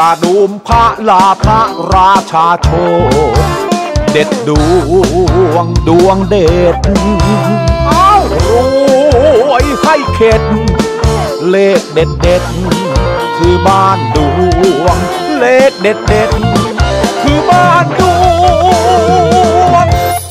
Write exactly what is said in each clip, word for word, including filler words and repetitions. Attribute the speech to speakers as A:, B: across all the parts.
A: ดูมพระลาพระราชาโชคเด็ดดวงดวงเด็ดเอารวยให้เข็ดเลขเด็ดเด็ดคือบ้านดวงเลขเด็ดเด็ดคือบ้านดวง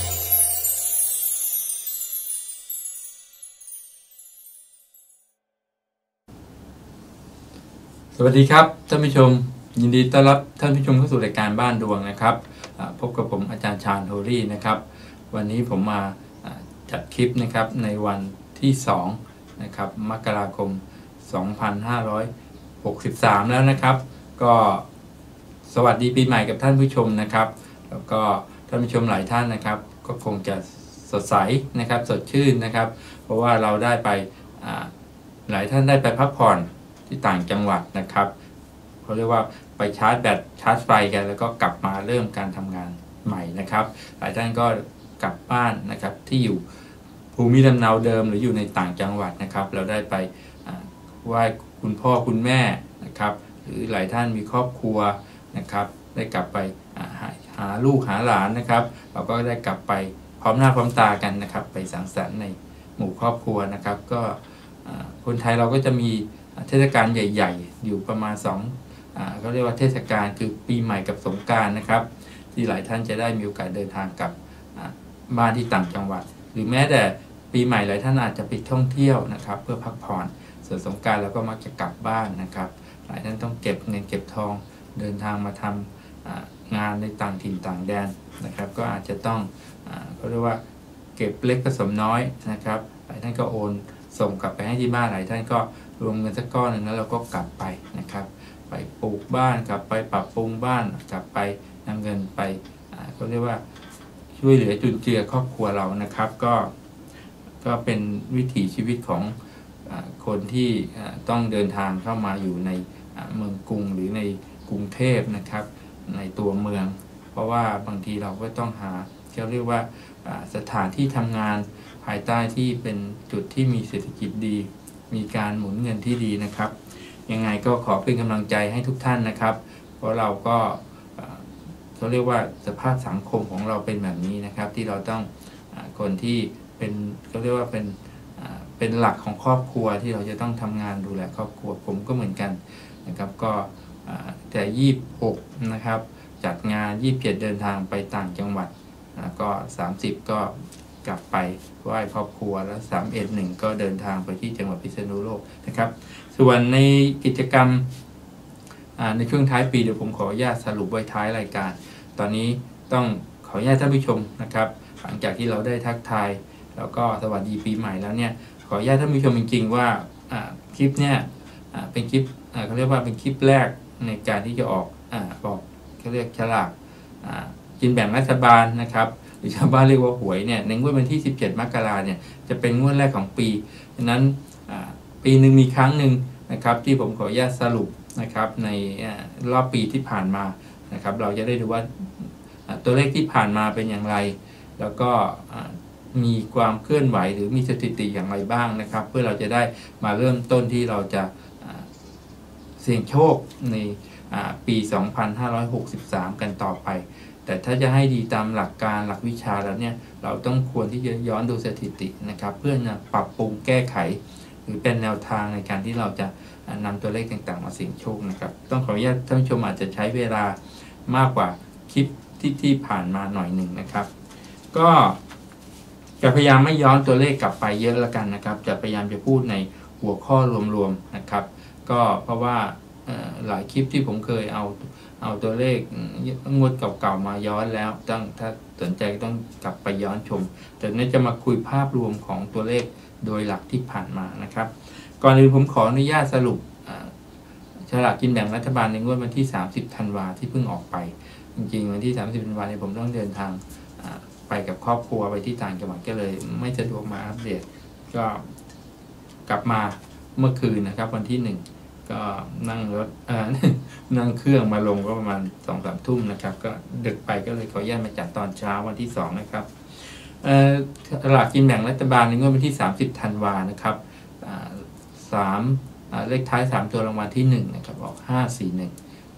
B: สวัสดีครับท่านผู้ชมยินดีต้อนรับท่านผู้ชมเข้าสู่รายการบ้านดวงนะครับพบกับผมอาจารย์ชาญโทรี่นะครับวันนี้ผมมาจัดคลิปนะครับในวันที่สองนะครับมกราคมสองพันห้าร้อยหกสิบสามแล้วนะครับก็สวัสดีปีใหม่กับท่านผู้ชมนะครับแล้วก็ท่านผู้ชมหลายท่านนะครับก็คงจะสดใสนะครับสดชื่นนะครับเพราะว่าเราได้ไปหลายท่านได้ไปพักผ่อนที่ต่างจังหวัดนะครับเขาเรียกว่าไปชาร์จแบตชาร์จไฟกันแล้วก็กลับมาเริ่มการทำงานใหม่นะครับหลายท่านก็กลับบ้านนะครับที่อยู่ภูมิลำเนาเดิมหรืออยู่ในต่างจังหวัดนะครับเราได้ไปไหว้คุณพ่อคุณแม่นะครับหรือหลายท่านมีครอบครัวนะครับได้กลับไปหาหาลูกหาหลานนะครับเราก็ได้กลับไปพร้อมหน้าพร้อมตากันนะครับไปสังสรรค์ในหมู่ครอบครัวนะครับก็คนไทยเราก็จะมีเทศกาลใหญ่ๆอยู่ประมาณสองอ่าเขาเรียกว่าเทศกาลคือปีใหม่กับสงกรานต์นะครับที่หลายท่านจะได้มีโอกาสเดินทางกับบ้านที่ต่างจังหวัดหรือแม้แต่ปีใหม่หลายท่านอาจจะไปท่องเที่ยวนะครับเพื่อพักผ่อนส่วนสงกรานต์เราก็มักจะกลับบ้านนะครับหลายท่านต้องเก็บเงินเก็บทองเดินทางมาทำงานในต่างถิ่นต่างแดนนะครับก็อาจจะต้องเขาเรียกว่าเก็บเล็กผสมน้อยนะครับหลายท่านก็โอนส่งกลับไปให้ที่บ้านหลายท่านก็รวมเงินสักก้อนหนึ่งแล้วเราก็กลับไปนะครับไปปลูกบ้านกลับไปปรับปรุงบ้านกลับไปนำเงินไปเขาเรียกว่าช่วยเหลือจุนเจือครอบครัวเรานะครับก็ก็เป็นวิถีชีวิตของคนที่ต้องเดินทางเข้ามาอยู่ในเมืองกรุงหรือในกรุงเทพนะครับในตัวเมืองเพราะว่าบางทีเราก็ต้องหาเขาเรียกว่าสถานที่ทำงานภายใต้ที่เป็นจุดที่มีเศรษฐกิจดีมีการหมุนเงินที่ดีนะครับยังไงก็ขอเป็นกำลังใจให้ทุกท่านนะครับเพราะเราก็เขาเรียกว่าสภาพสังคมของเราเป็นแบบนี้นะครับที่เราต้องคนที่เป็นเขาเรียกว่าเป็นเป็นหลักของครอบครัวที่เราจะต้องทำงานดูแลครอบครัวผมก็เหมือนกันนะครับก็แต่ยี่สิบหกนะครับจัดงานยี่สิบเจ็ดเดินทางไปต่างจังหวัดก็สามสิบก็กลับไปไหว้ครอบครัวแล้วสามเอ็ดหนึ่งก็เดินทางไปที่จังหวัดพิษณุโลกนะครับส่วนในกิจกรรมในช่วงท้ายปีเดี๋ยวผมขออนุญาตสรุปไว้ท้ายรายการตอนนี้ต้องขออนุญาตท่านผู้ชมนะครับหลังจากที่เราได้ทักทายแล้วก็สวัสดีปีใหม่แล้วเนี่ยขออนุญาตท่านผู้ชมจริงๆว่าคลิปเนี่ยเป็นคลิปเขาเรียกว่าเป็นคลิปแรกในการที่จะออกบอกเขาเรียกฉลากกินแบ่งรัฐบาลนะครับหรือชาวบ้านเรียกว่าหวยเนี่ยในงวดวันที่สิบเจ็ดมกราเนี่ยจะเป็นงวดแรกของปีฉะนั้นปีหนึ่งมีครั้งหนึ่งนะครับที่ผมขออนุญาตสรุปนะครับในรอบปีที่ผ่านมานะครับเราจะได้ดูว่าตัวเลขที่ผ่านมาเป็นอย่างไรแล้วก็มีความเคลื่อนไหวหรือมีสถิติอย่างไรบ้างนะครับเพื่อเราจะได้มาเริ่มต้นที่เราจะเสี่ยงโชคในปีสองพันห้าร้อยหกสิบสามกันต่อไปแต่ถ้าจะให้ดีตามหลักการหลักวิชาแล้วเนี่ยเราต้องควรที่จะย้อนดูสถิตินะครับเพื่อนะปรับปรุงแก้ไขหรือเป็นแนวทางในการที่เราจะนำตัวเลขต่างๆมาเสี่ยงโชคนะครับต้องขออนุญาตท่านผู้ชมอาจจะใช้เวลามากกว่าคลิปที่ที่ผ่านมาหน่อยหนึ่งนะครับก็จะพยายามไม่ย้อนตัวเลขกลับไปเยอะแล้วกันนะครับจะพยายามจะพูดในหัวข้อรวมๆนะครับก็เพราะว่าหลายคลิปที่ผมเคยเอาเอาตัวเลขงวดเก่าๆมาย้อนแล้วต้องถ้าสนใจต้องกลับไปย้อนชมแต่นี้จะมาคุยภาพรวมของตัวเลขโดยหลักที่ผ่านมานะครับก่อนอื่นผมขออนุญาตสรุปฉลากกินแบ่งรัฐบาลในงวดวันที่สามสิบธันวาที่เพิ่งออกไปจริงๆวันที่สามสิบธันวาเนี่ยผมต้องเดินทางไปกับครอบครัวไปที่ต่างจังหวัดก็เลยไม่สะดวกมาอัปเดตก็กลับมาเมื่อคืนนะครับวันที่หนึ่งก็นั่งรถเอ่อนั่งเครื่องมาลงก็ประมาณสองสามทุ่มนะครับก็ดึกไปก็เลยขออนุญาตมาจัดตอนเช้าวันที่สองนะครับฉลากกินแบ่งรัฐบาลในงวดวันที่สามสิบธันวานะครับสามเลขท้ายสามตัวรางวัลที่หนึ่งนะครับออกห้าสี่หนึ่ง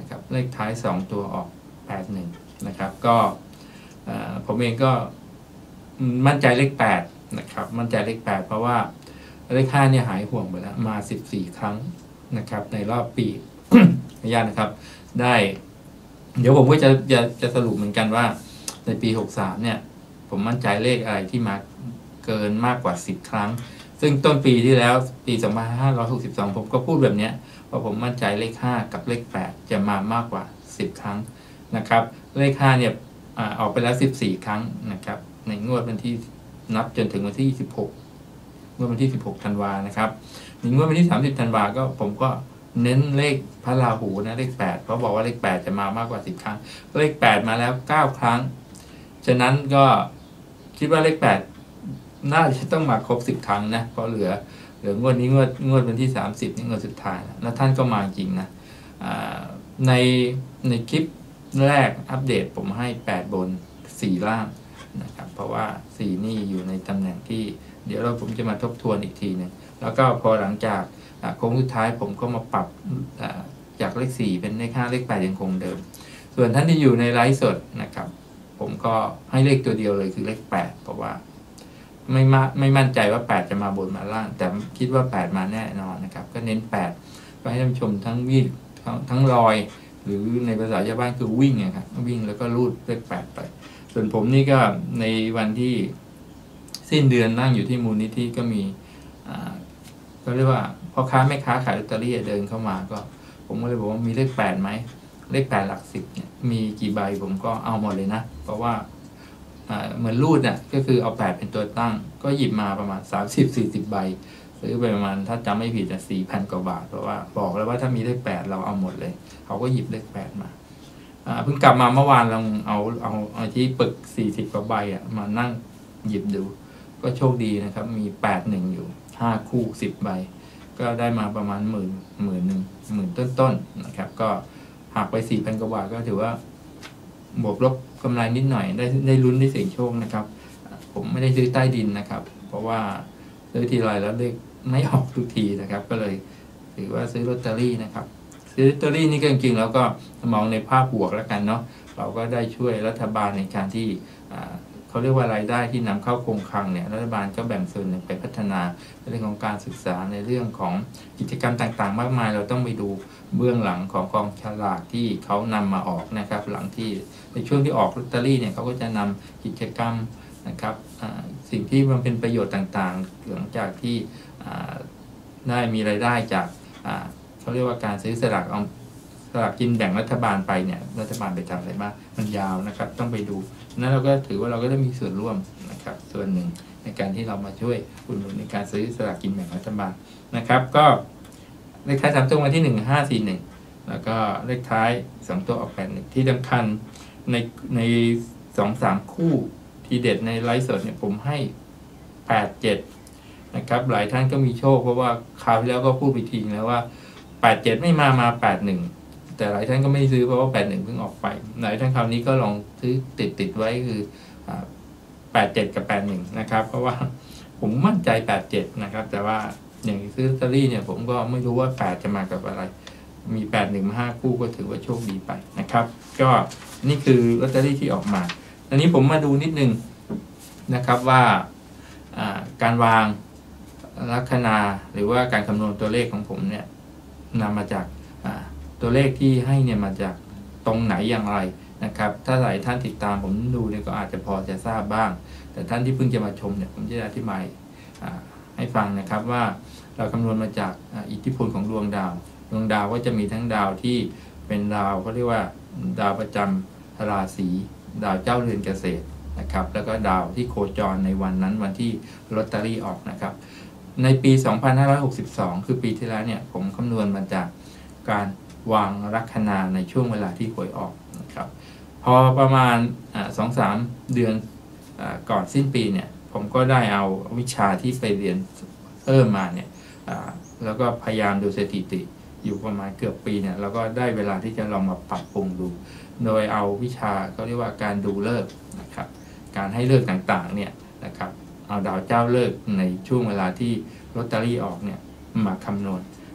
B: นะครับเลขท้ายสองตัวออกแปดหนึ่งนะครับก็ผมเองก็มั่นใจเลขแปดนะครับมั่นใจเลขแปดเพราะว่าเลขห้าเนี่ยหายห่วงไปแล้วมาสิบสี่ครั้งนะครับในรอบปี ขออนุญาตนะครับได้เดี๋ยวผมก็จะจะจะสรุปเหมือนกันว่าในปีหกสามเนี่ยผมมั่นใจเลขอะไรที่มาเกินมากกว่าสิบครั้งซึ่งต้นปีที่แล้วปีสองพันห้าร้อยหกสิบสองผมก็พูดแบบนี้เพราะผมมั่นใจเลขห้ากับเลขแปดจะมามากกว่าสิบครั้งนะครับเลขห้าเนี่ยออกไปแล้วสิบสี่ครั้งนะครับในงวดวันที่นับจนถึงวันที่สิบหกงวดวันที่สิบหกธันวานะครับในงวดวันที่สามสิบธันวาก็ผมก็เน้นเลขพระราหูนะเลขแปดเพราะบอกว่าเลขแปดจะมามากกว่าสิบครั้งเลขแปดมาแล้วเก้าครั้งฉะนั้นก็คิดว่าเลขแปดน่าจะต้องมาครบสิบครั้งนะเพราะเหลือเหลืองวดนี้งวดงวดวันที่สามสิบนี่งวดสุดท้ายแล้วท่านก็มาจริงนะในในคลิปแรกอัปเดตผมให้แปดบนสี่ล่างนะครับเพราะว่าสี่นี่อยู่ในตำแหน่งที่เดี๋ยวเราผมจะมาทบทวนอีกทีนึงแล้วก็พอหลังจากโค้งสุดท้ายผมก็มาปรับจากเลขสี่เป็นเลขห้าเลขแปดยังคงเดิมส่วนท่านที่อยู่ในไลฟ์สดนะครับผมก็ให้เลขตัวเดียวเลยคือเลขแปดเพราะว่าไม่มาไม่มั่นใจว่าแปดจะมาบนมาล่างแต่คิดว่าแปดมาแน่นอนนะครับก็เน้นแปดก็ให้ท่านผู้ชมทั้งวิ่งทั้งลอยหรือในภาษาชาวบ้านคือวิ่งนะครับวิ่งแล้วก็รูดเลขแปดไปส่วนผมนี่ก็ในวันที่สิ้นเดือนนั่งอยู่ที่มูลนิธิก็มีก็เรียกว่าพ่อค้าแม่ค้าขายลอตเตอรี่เดินเข้ามาก็ผมก็เลยบอกว่ามีเลขแปดไหมเลขแปดหลักสิบเนี่ยมีกี่ใบผมก็เอาหมดเลยนะเพราะว่าเหมือนรูดน่ะก็คือเอาแปดเป็นตัวตั้งก็หยิบมาประมาณสามสิบสี่สิบใบซื้อไปประมาณถ้าจำไม่ผิดจะสี่พันกว่าบาทเพราะว่าบอกแล้วว่าถ้ามีเลขแปดเราเอาหมดเลยเขาก็หยิบเลขแปดมาเพิ่งกลับมาเมื่อวานเราเอาเอาเอาที่ปึกสี่สิบกว่าใบอ่ะมานั่งหยิบดูก็โชคดีนะครับมีแปดหนึ่งอยู่ห้าคู่สิบใบก็ได้มาประมาณหมื่นหมื่นหนึ่งหมื่นต้นๆนะครับก็หักไปสี่พันกว่าบาทก็ถือว่าบวกลบกำไรนิดหน่อยได้ได้ลุ้นได้เสี่ยงโชคนะครับผมไม่ได้ซื้อใต้ดินนะครับเพราะว่าซื้อทีไรแล้วเลขไม่ออกทุกทีนะครับก็เลยถือว่าซื้อลอตเตอรี่นะครับซื้อลอตเตอรี่นี่ก็จริงๆแล้วก็มองในภาพบวกแล้วกันเนาะเราก็ได้ช่วยรัฐบาลในการที่เขาเรียกว่ารายได้ที่นำเข้าคงคลังเนี่ยรัฐบาลก็แบ่งส่วนหนึ่งไปพัฒนาในเรื่องของการศึกษาในเรื่องของกิจกรรมต่างๆมากมายเราต้องไปดูเบื้องหลังของกองฉลากที่เขานำมาออกนะครับหลังที่ในช่วงที่ออกลอตเตอรี่เนี่ยเขาก็จะนำกิจกรรมนะครับสิ่งที่มันเป็นประโยชน์ต่างๆหลังจากที่ได้มีรายได้จากเขาเรียกว่าการซื้อสลากสลากกินแบ่งรัฐบาลไปเนี่ยรัฐบาลไปทำอะไรบ้างมันยาวนะครับต้องไปดูนั้นเราก็ถือว่าเราก็ได้มีส่วนร่วมนะครับส่วนหนึ่งในการที่เรามาช่วยอุดหนุนในการซื้อสลากกินแบ่งรัฐบาลนะครับก็เลขท้ายสามตัวมาที่หนึ่งห้าสี่หนึ่งแล้วก็เลขท้ายสองตัวออกแปดหนึ่งที่สำคัญในในสองสามคู่ทีเด็ดในไลฟ์สดเนี่ยผมให้แปดเจ็ดนะครับหลายท่านก็มีโชคเพราะว่าคราวที่แล้วก็พูดไปทีแล้วว่าแปดเจ็ดไม่มามาแปดหนึ่งแต่หลายท่านก็ไม่ซื้อเพราะว่าแปดหนึ่งเพิ่งออกไปหลายท่านคราวนี้ก็ลองซื้อติดติดไว้คือแปดเจ็ดกับแปดหนึ่งนะครับเพราะว่าผมมั่นใจแปดเจ็ดนะครับแต่ว่าอย่างซื้อลอตเตอรี่เนี่ยผมก็ไม่รู้ว่าแปดจะมากับอะไรมีแปดหนึ่งมาห้าคู่ก็ถือว่าโชคดีไปนะครับก็นี่คือลอตเตอรี่ที่ออกมาอันนี้ผมมาดูนิดนึงนะครับว่าการวางลัคนาหรือว่าการคำนวณตัวเลขของผมเนี่ยนำมาจากตัวเลขที่ให้เนี่ยมาจากตรงไหนอย่างไรนะครับถ้าหลายท่านติดตามผมดูเนี่ยก็อาจจะพอจะทราบบ้างแต่ท่านที่เพิ่งจะมาชมเนี่ยผมจะอธิบายให้ฟังนะครับว่าเราคำนวณมาจากอิทธิพลของดวงดาวดวงดาวก็จะมีทั้งดาวที่เป็นดาวเขาเรียกว่าดาวประจำราศีดาวเจ้าเรือนเกษตรนะครับแล้วก็ดาวที่โคจรในวันนั้นวันที่ลอตเตอรี่ออกนะครับในปีสองพันห้าร้อยหกสิบสองคือปีที่แล้วเนี่ยผมคำนวณมาจากการวางลัคนาในช่วงเวลาที่หวยออกนะครับพอประมาณ สองถึงสาม เดือนก่อนสิ้นปีเนี่ยผมก็ได้เอาวิชาที่ไปเรียนเพิ่มมาเนี่ยแล้วก็พยายามดูสถิติอยู่ประมาณเกือบปีเนี่ยแล้วก็ได้เวลาที่จะลองมาปรับปรุงดูโดยเอาวิชาเขาเรียกว่าการดูฤกษ์นะครับการให้ฤกษ์ต่างๆเนี่ยนะครับเอาดาวเจ้าฤกษ์ในช่วงเวลาที่ลอตเตอรี่ออกเนี่ยมาคำนวณ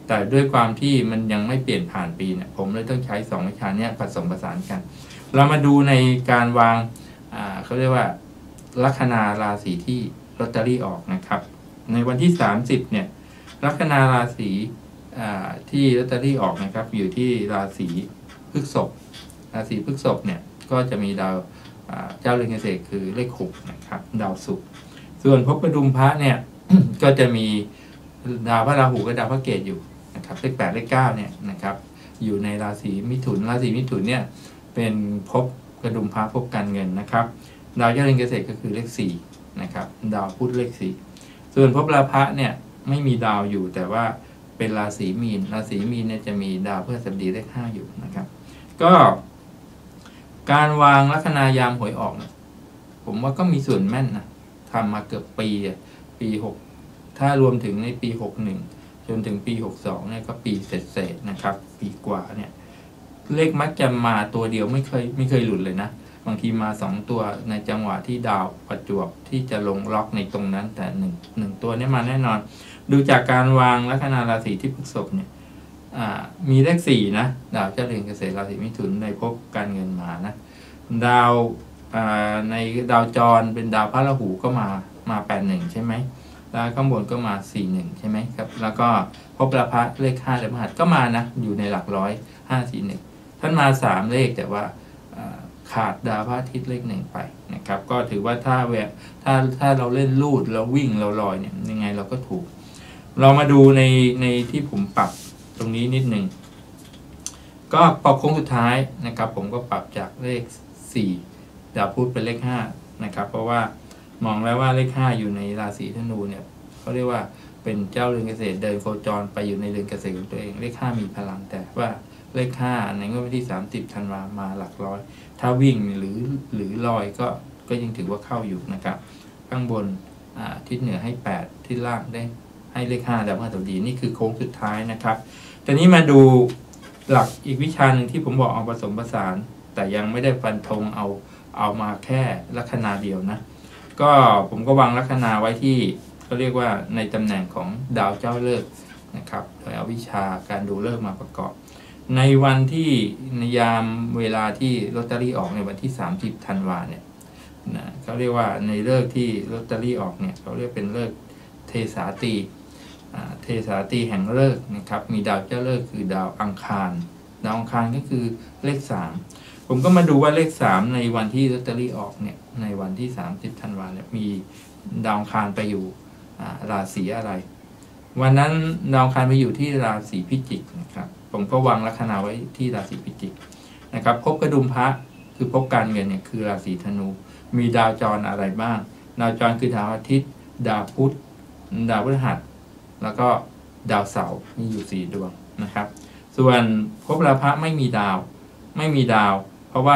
B: แต่ด้วยความที่มันยังไม่เปลี่ยนผ่านปีเนี่ยผมเลยต้องใช้สองวิชาเนี้ยผสมผสานกันเรามาดูในการวางอ่าเขาเรียกว่าลัคนาราศีที่ลอตเตอรี่ออกนะครับในวันที่สามสิบเนี่ยลัคนาราศีอ่าที่ลอตเตอรี่ออกนะครับอยู่ที่ราศีพฤษภราศีพฤษภเนี่ยก็จะมีดาวเจ้าเรือนเกษตรคือเลขหกนะครับดาวศุกร์ส่วนภพกระดุมพระเนี่ย ก็จะมีดาวพระราหูกับดาวพระเกตอยู่นะครับเลขแปดเลขเก้าเนี่ยนะครับอยู่ในราศีมิถุนราศีมิถุนเนี่ยเป็นภพกระดุมพระภพการเงินนะครับดาวเจ้าเรือนเกษตรก็คือเลขสี่นะครับดาวพุธเลขสี่ส่วนภพราพะเนี่ยไม่มีดาวอยู่แต่ว่าเป็นราศีมีนราศีมีนเนี่ยจะมีดาวพฤหัสบดีเลขห้าอยู่นะครับก็การวางลัคนายามหวยออกนะผมว่าก็มีส่วนแม่นนะทำมาเกือบปีปีหกถ้ารวมถึงในปีหกหนึ่งจนถึงปีหกสองเนี่ยก็ปีเศษๆนะครับปีกว่าเนี่ยเลขมักจะมาตัวเดียวไม่เคยไม่เคยหลุดเลยนะบางทีมาสองตัวในจังหวะที่ดาวประจวบที่จะลงล็อกในตรงนั้นแต่หนึ่งหนึ่งตัวนี้มาแน่นอนดูจากการวางลัคนาราศีที่พฤษภเนี่ยมีเลขสี่นะดาวเจ้าเรือนเกษตรราศีมิถุนในภพการเงินมานะดาวในดาวจรเป็นดาวพระราหูก็มามาแปดหนึ่งใช่ไหมแล้วข้างบนก็มาสี่หนึ่งใช่ไหมครับแล้วก็ภพราพะเลขห้าและมหัสก็มานะอยู่ในหลักร้อยห้าสี่หนึ่งท่านมาสามเลขแต่ว่าขาดดาวพระอาทิตย์เลขหนึ่งไปนะครับก็ถือว่าถ้าแวะถ้าถ้าเราเล่นลูดเราวิ่งเราลอยเนี่ยยังไงเราก็ถูกเรามาดูในในที่ผมปรับตรงนี้นิดหนึ่งก็ปรับโค้งสุดท้ายนะครับผมก็ปรับจากเลขสี่ดาวพุธเป็นเลขห้านะครับเพราะว่ามองแล้วว่าเลขห้าอยู่ในราศีธนูเนี่ยเขาเรียกว่าเป็นเจ้าเรือนเกษตรเดินโคจรไปอยู่ในเรือนเกษตรของตัวเองเลขห้ามีพลังแต่ว่าเลขห้าในงวดวันที่สามสิบธันวามาหลักร้อยถ้าวิ่งหรือหรือลอยก็ก็ยังถือว่าเข้าอยู่นะครับข้างบนทิศเหนือให้แปดทิศล่างได้ให้เลขห้าดาวพฤหัสบดีนี่คือโค้งสุดท้ายนะครับตอนนี้มาดูหลักอีกวิชาหนึ่งที่ผมบอกเอาผสมผสานแต่ยังไม่ได้ฟันธงเอาเอามาแค่ลัคนาเดียวนะก็ผมก็วางลัคนาไว้ที่เขาเรียกว่าในตำแหน่งของดาวเจ้าฤกษ์นะครับโดยเอาวิชาการดูฤกษ์มาประกอบในวันที่ในยามเวลาที่ลอตเตอรี่ออกในวันที่สามสิบธันวาเนี่ยนะเขาเรียกว่าในฤกษ์ที่ลอตเตอรี่ออกเนี่ยเขาเรียกเป็นฤกษ์เทสาตีเทสาตีแห่งฤกษ์นะครับมีดาวเจ้าฤกษ์คือดาวอังคารดาวอังคารก็คือเลขสามผมก็มาดูว่าเลขสามในวันที่ลอตเตอรี่ออกเนี่ยในวันที่สามสิบธันวาเนี่ยมีดาวอังคารไปอยู่ราศีอะไรวันนั้นดาวอังคารไปอยู่ที่ราศีพิจิกนะครับผมก็วางลัคนาไว้ที่ราศีพิจิกนะครับภพกระดุมพระคือภพการเงินเนี่ยคือราศีธนูมีดาวจรอะไรบ้างดาวจรคือดาวอาทิตย์ดาวพุธดาวพฤหัสแล้วก็ดาวเสาร์มีอยู่สี่ดวงนะครับส่วนภพราพะไม่มีดาวไม่มีดาวเพราะว่า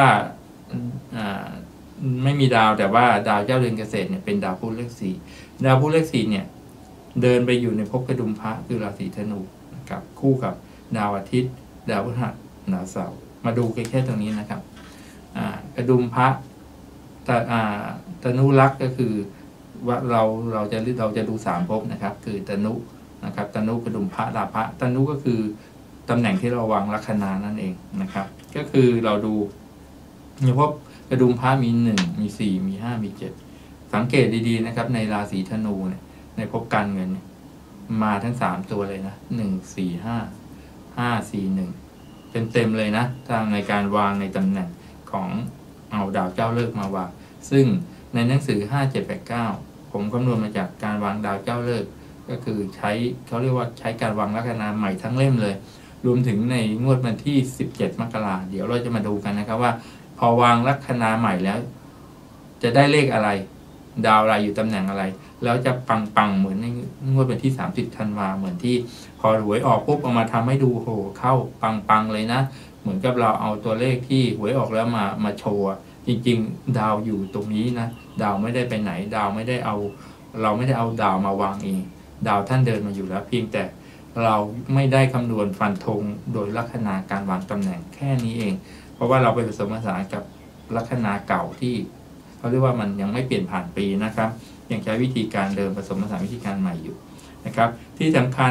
B: ไม่มีดาวแต่ว่าดาวเจ้าเรือนเกษตรเนี่ยเป็นดาวพุธเลขสี่ดาวพุธเลขสี่เนี่ยเดินไปอยู่ในภพกระดุมพระคือราศีธนูนะครับคู่กับดาวอาทิตย์ดาวพฤหัสดาวเสาร์มาดูแค่ตรงนี้นะครับกระดุมพระธนูลักษ์ก็คือว่าเราเราจะเราจะดูสามภพนะครับคือธนุนะครับธนุกระดุมพระราพะธนุก็คือตำแหน่งที่เราวางลัคนานั่นเองนะครับก็คือเราดูในภพกระดุมพระมีหนึ่งมีสี่มีห้ามีเจ็ดสังเกตดีๆนะครับในราศีธนูเนี่ยในภพการเงินมาทั้งสามตัวเลยนะหนึ่งสี่ห้าห้าสี่หนึ่งเต็มๆเลยนะทางในการวางในตำแหน่งของเอาดาวเจ้าฤกษ์มาวางซึ่งในหนังสือห้าเจ็ดแปดเก้าผมคำนวณมาจากการวางดาวเจ้าฤกษ์ก็คือใช้เขาเรียกว่าใช้การวางลัคนาใหม่ทั้งเล่มเลยรวมถึงในงวดวันที่สิบเจ็ดมกราคมเดี๋ยวเราจะมาดูกันนะครับว่าพอวางลัคนาใหม่แล้วจะได้เลขอะไรดาวอะไรอยู่ตำแหน่งอะไรแล้วจะปังๆเหมือนในงวดวันที่สามสิบธันวาเหมือนที่พอหวยออกปุ๊บเอามาทำให้ดูโหเข้าปังๆเลยนะเหมือนกับเราเอาตัวเลขที่หวยออกแล้วมามาโชว์จริงๆดาวอยู่ตรงนี้นะดาวไม่ได้ไปไหนดาวไม่ได้เอาเราไม่ได้เอาดาวมาวางเองดาวท่านเดินมาอยู่แล้วเพียงแต่เราไม่ได้คำนวณฟันธงโดยลัคนาการวางตำแหน่งแค่นี้เองเพราะว่าเราไปผสมผสานกับลัคนาเก่าที่เขาเรียกว่ามันยังไม่เปลี่ยนผ่านปีนะครับยังใช้วิธีการเดิมผสมผสานวิธีการใหม่อยู่นะครับที่สำคัญ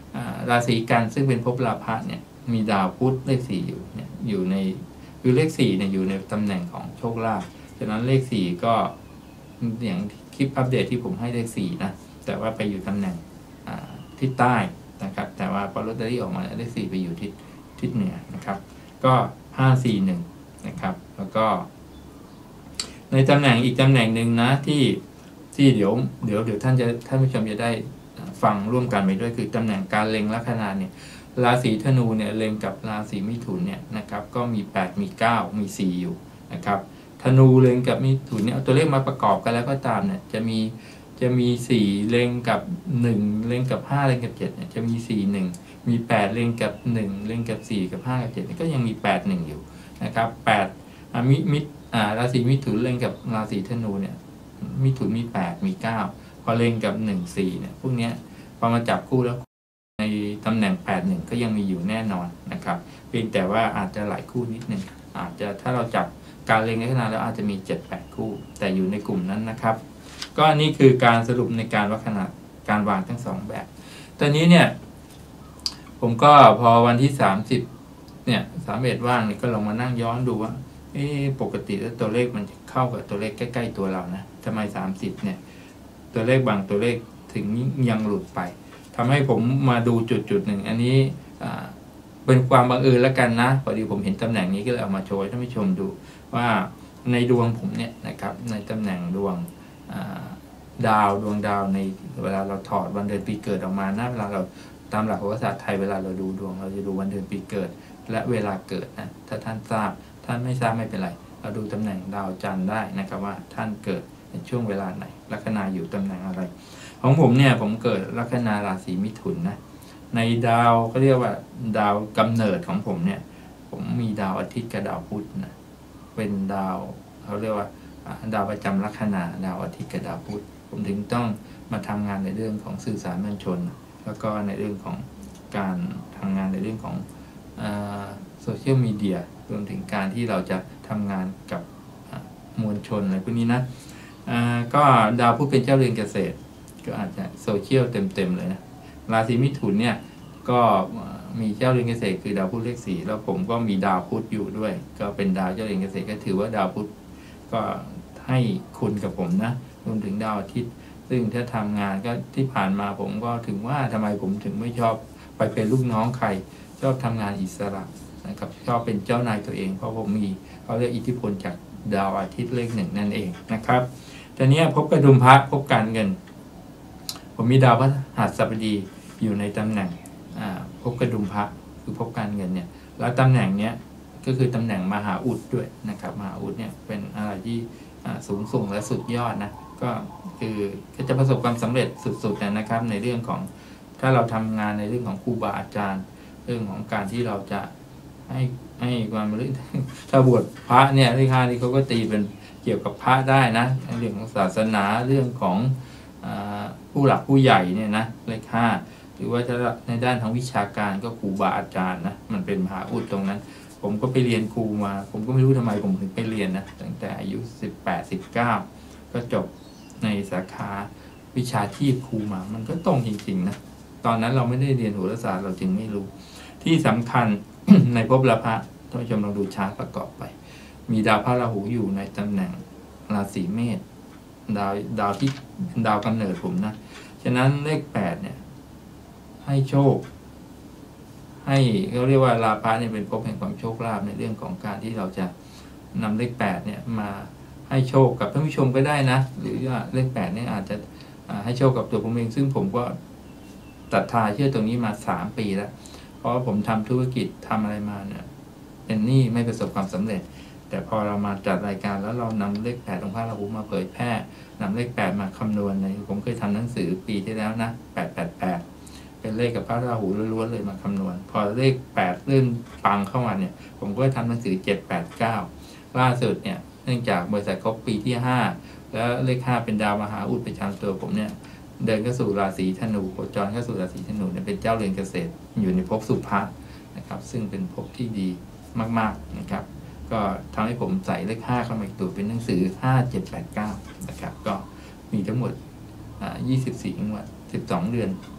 B: ราศีกันซึ่งเป็นภพลาภะเนี่ยมีดาวพุธเลขสี่อยู่เนี่ยอยู่ในคือเลขสี่เนี่ยอยู่ในตำแหน่งของโชคลาภฉะนั้นเลขสี่ก็อย่างคลิปอัปเดตที่ผมให้เลขสี่นะแต่ว่าไปอยู่ตำแหน่งทิศใต้นะครับแต่ว่าพอลอตเตอรี่ออกมาเลขสี่ไปอยู่ทิศทิศเหนือนะครับก็ห้าสี่หนึ่งนะครับแล้วก็ในตำแหน่งอีกตำแหน่งหนึ่งนะที่ที่เดี๋ยวเดี๋ยวเดี๋ยวท่านจะท่านผู้ชมจะได้ฟังร่วมกันไปด้วยคือตำแหน่งการเล็งลัคนาเนี่ยราศีธนูเนี่ยเล็งกับราศีมิถุนเนี่ยนะครับก็มีแปดมีเก้ามีสี่อยู่นะครับธนูเล็งกับมิถุนเนี่ยเอาตัวเลขมาประกอบกันแล้วก็ตามเนี่ยจะมีจะมีสี่เล็งกับหนึ่งเล็งกับห้าเล็งกับเจ็ดเนี่ยจะมีสี่หนึ่งมีแปดเล็งกับหนึ่งเล็งกับสี่กับห้ากับเจ็ดก็ยังมีแปดหนึ่งอยู่นะครับแปดอ่ามิมิอ่าราศีมิถุนเล็งกับราศีธนูเนี่ยมิถุนมีแปดมีเก้าพอเล็งกับหนึ่ง สี่เนี่ยพวกเนี้ยพอมาจับคู่แล้วในตำแหน่งแปด หนึ่งก็ยังมีอยู่แน่นอนนะครับเพียงแต่ว่าอาจจะหลายคู่นิดนึงอาจจะถ้าเราจับการเล็งลัคนาแล้วอาจจะมี เจ็ดแปด คู่แต่อยู่ในกลุ่มนั้นนะครับก็นี่คือการสรุปในการวัดขนาดการวางทั้งสองแบบตอนนี้เนี่ยผมก็พอวันที่สามสิบเนี่ยสามสิบเอ็ดว่างเนี่ยก็ลองมานั่งย้อนดูว่าเอ๊ะปกติแล้วตัวเลขมันจะเข้ากับตัวเลขใกล้ๆตัวเรานะทำไมสามสิบเนี่ยตัวเลขบางตัวเลขถึงยังหลุดไปทำให้ผมมาดูจุดจุดหนึ่งอันนี้เป็นความบังเอิญแล้วกันนะพอดีผมเห็นตำแหน่งนี้ก็เลยเอามาโชว์ให้ท่านผู้ชมดูว่าในดวงผมเนี่ยนะครับในตำแหน่งดวงดาวดวงดาวในเวลาเราถอดวันเดือนปีเกิดออกมานะเวลาเราตามหลักโหราศาสตร์ไทยเวลาเราดูดวงเราจะดูวันเดือนปีเกิดและเวลาเกิดนะถ้าท่านทราบท่านไม่ทราบไม่เป็นไรเราดูตำแหน่งดาวจันทร์ได้นะครับว่าท่านเกิดในช่วงเวลาไหนลัคนาอยู่ตำแหน่งอะไรของผมเนี่ยผมเกิดลัคนาราศีมิถุนนะในดาวก็เรียกว่าดาวกำเนิดของผมเนี่ยผมมีดาวอาทิตย์กับดาวพุธนะเป็นดาวเขาเรียกว่าดาวประจำลัคนาดาวอาทิตย์กับดาวพุธผมถึงต้องมาทำงานในเรื่องของสื่อสารมวลชนแล้วก็ในเรื่องของการทำงานในเรื่องของโซเชียลมีเดียรวมถึงการที่เราจะทำงานกับมวลชนอะไรพวกนี้นะก็ดาวพุธเป็นเจ้าเรือนเกษตรก็อาจจะโซเชียลเต็มๆเลยนะราศีมิถุนเนี่ยก็มีเจ้าเรือนเกษตรคือดาวพุธเลขสี่แล้วผมก็มีดาวพุธอยู่ด้วยก็เป็นดาวเจ้าเรือนเกษตรก็ถือว่าดาวพุธก็ให้คุณกับผมนะรวมถึงดาวอาทิตย์ซึ่งถ้าทำงานก็ที่ผ่านมาผมก็ถึงว่าทำไมผมถึงไม่ชอบไปเป็นลูกน้องใครชอบทำงานอิสระนะครับชอบเป็นเจ้านายตัวเองเพราะผมมีเขาเรียกอิทธิพลจากดาวอาทิตย์เลขหนึ่งนั่นเองนะครับตอนนี้พบกระดุมพระพบการเงินผมมีดาวพฤหัสบดีอยู่ในตำแหน่งพบกระดุมพระคือพบการเงินเนี่ยแล้วตำแหน่งเนี้ยก็คือตำแหน่งมหาอุดด้วยนะครับมหาอุดเนี่ยเป็นอะไรที่สูงส่งและสุดยอดนะก็คือก็จะประสบความสำเร็จสุดๆนะครับในเรื่องของถ้าเราทำงานในเรื่องของครูบาอาจารย์เรื่องของการที่เราจะให้ให้ความรู้ถ้าบวชพระเนี่ยที่ข้านี่เขาก็ตีเป็นเกี่ยวกับพระได้นะเรื่องของศาสนาเรื่องของผู้หลักผู้ใหญ่เนี่ยนะเลขห้าหรือว่าจะในด้านทางวิชาการก็ครูบาอาจารย์นะมันเป็นมหาอุดตรงนั้นผมก็ไปเรียนครูมาผมก็ไม่รู้ทำไมผมถึงไปเรียนนะตั้งแต่อายุสิบแปด สิบเก้าก็จบในสาขาวิชาชีพครูมามันก็ตรงจริงๆนะตอนนั้นเราไม่ได้เรียนโหราศาสตร์เราจึงไม่รู้ที่สำคัญ ในภพราพะท่านผู้ชมลองดูชาร์ตประกอบไปมีดาวพระราหูอยู่ในตำแหน่งราศีเมษดาวดาวที่ดาวกำเนิดผมนะฉะนั้นเลขแปดเนี่ยให้โชคให้เขาเรียกว่าราพะเนี่ยเป็นภพแห่งความโชคลาภในเรื่องของการที่เราจะนำเลขแปดเนี่ยมาให้โชคกับท่านผู้ชมก็ได้นะหรือว่าเลขแปดเนี่ยอาจจะให้โชคกับตัวผมเองซึ่งผมก็ศรัทธาเชื่อตรงนี้มาสามปีแล้วเพราะว่าผมทำธุรกิจทำอะไรมาเนี่ยเป็นหนี้ไม่ประสบความสำเร็จแต่พอเรามาจัดรายการแล้วเรานำเลขแปดของพระราหูมาเผยแพร่นำเลขแปดมาคำนวณในผมเคยทำหนังสือปีที่แล้วนะแปดแปดแปดเป็นเลขกับพระราหูล้วนๆเลยมาคำนวณพอเลขแปดเริ่มปังเข้ามาเนี่ยผมก็ทำหนังสือเจ็ด แปด เก้าล่าสุดเนี่ยเนื่องจากบริษัทครบปีที่ห้าแล้วเลขห้าเป็นดาวมหาอุดประจำตัวผมเนี่ยเดินเข้าสู่ราศีธนูโคจรเข้าสู่ราศีธนูเนี่ยเป็นเจ้าเรือนเกษตรอยู่ในภพสุภะนะครับซึ่งเป็นภพที่ดีมากๆนะครับก็ทำให้ผมใส่เลขห้าเข้ามาอีกตัวเป็นหนังสือห้า เจ็ด แปด เก้านะครับก็มีทั้งหมดยี่สิบสี่งวดสิบสองเดือน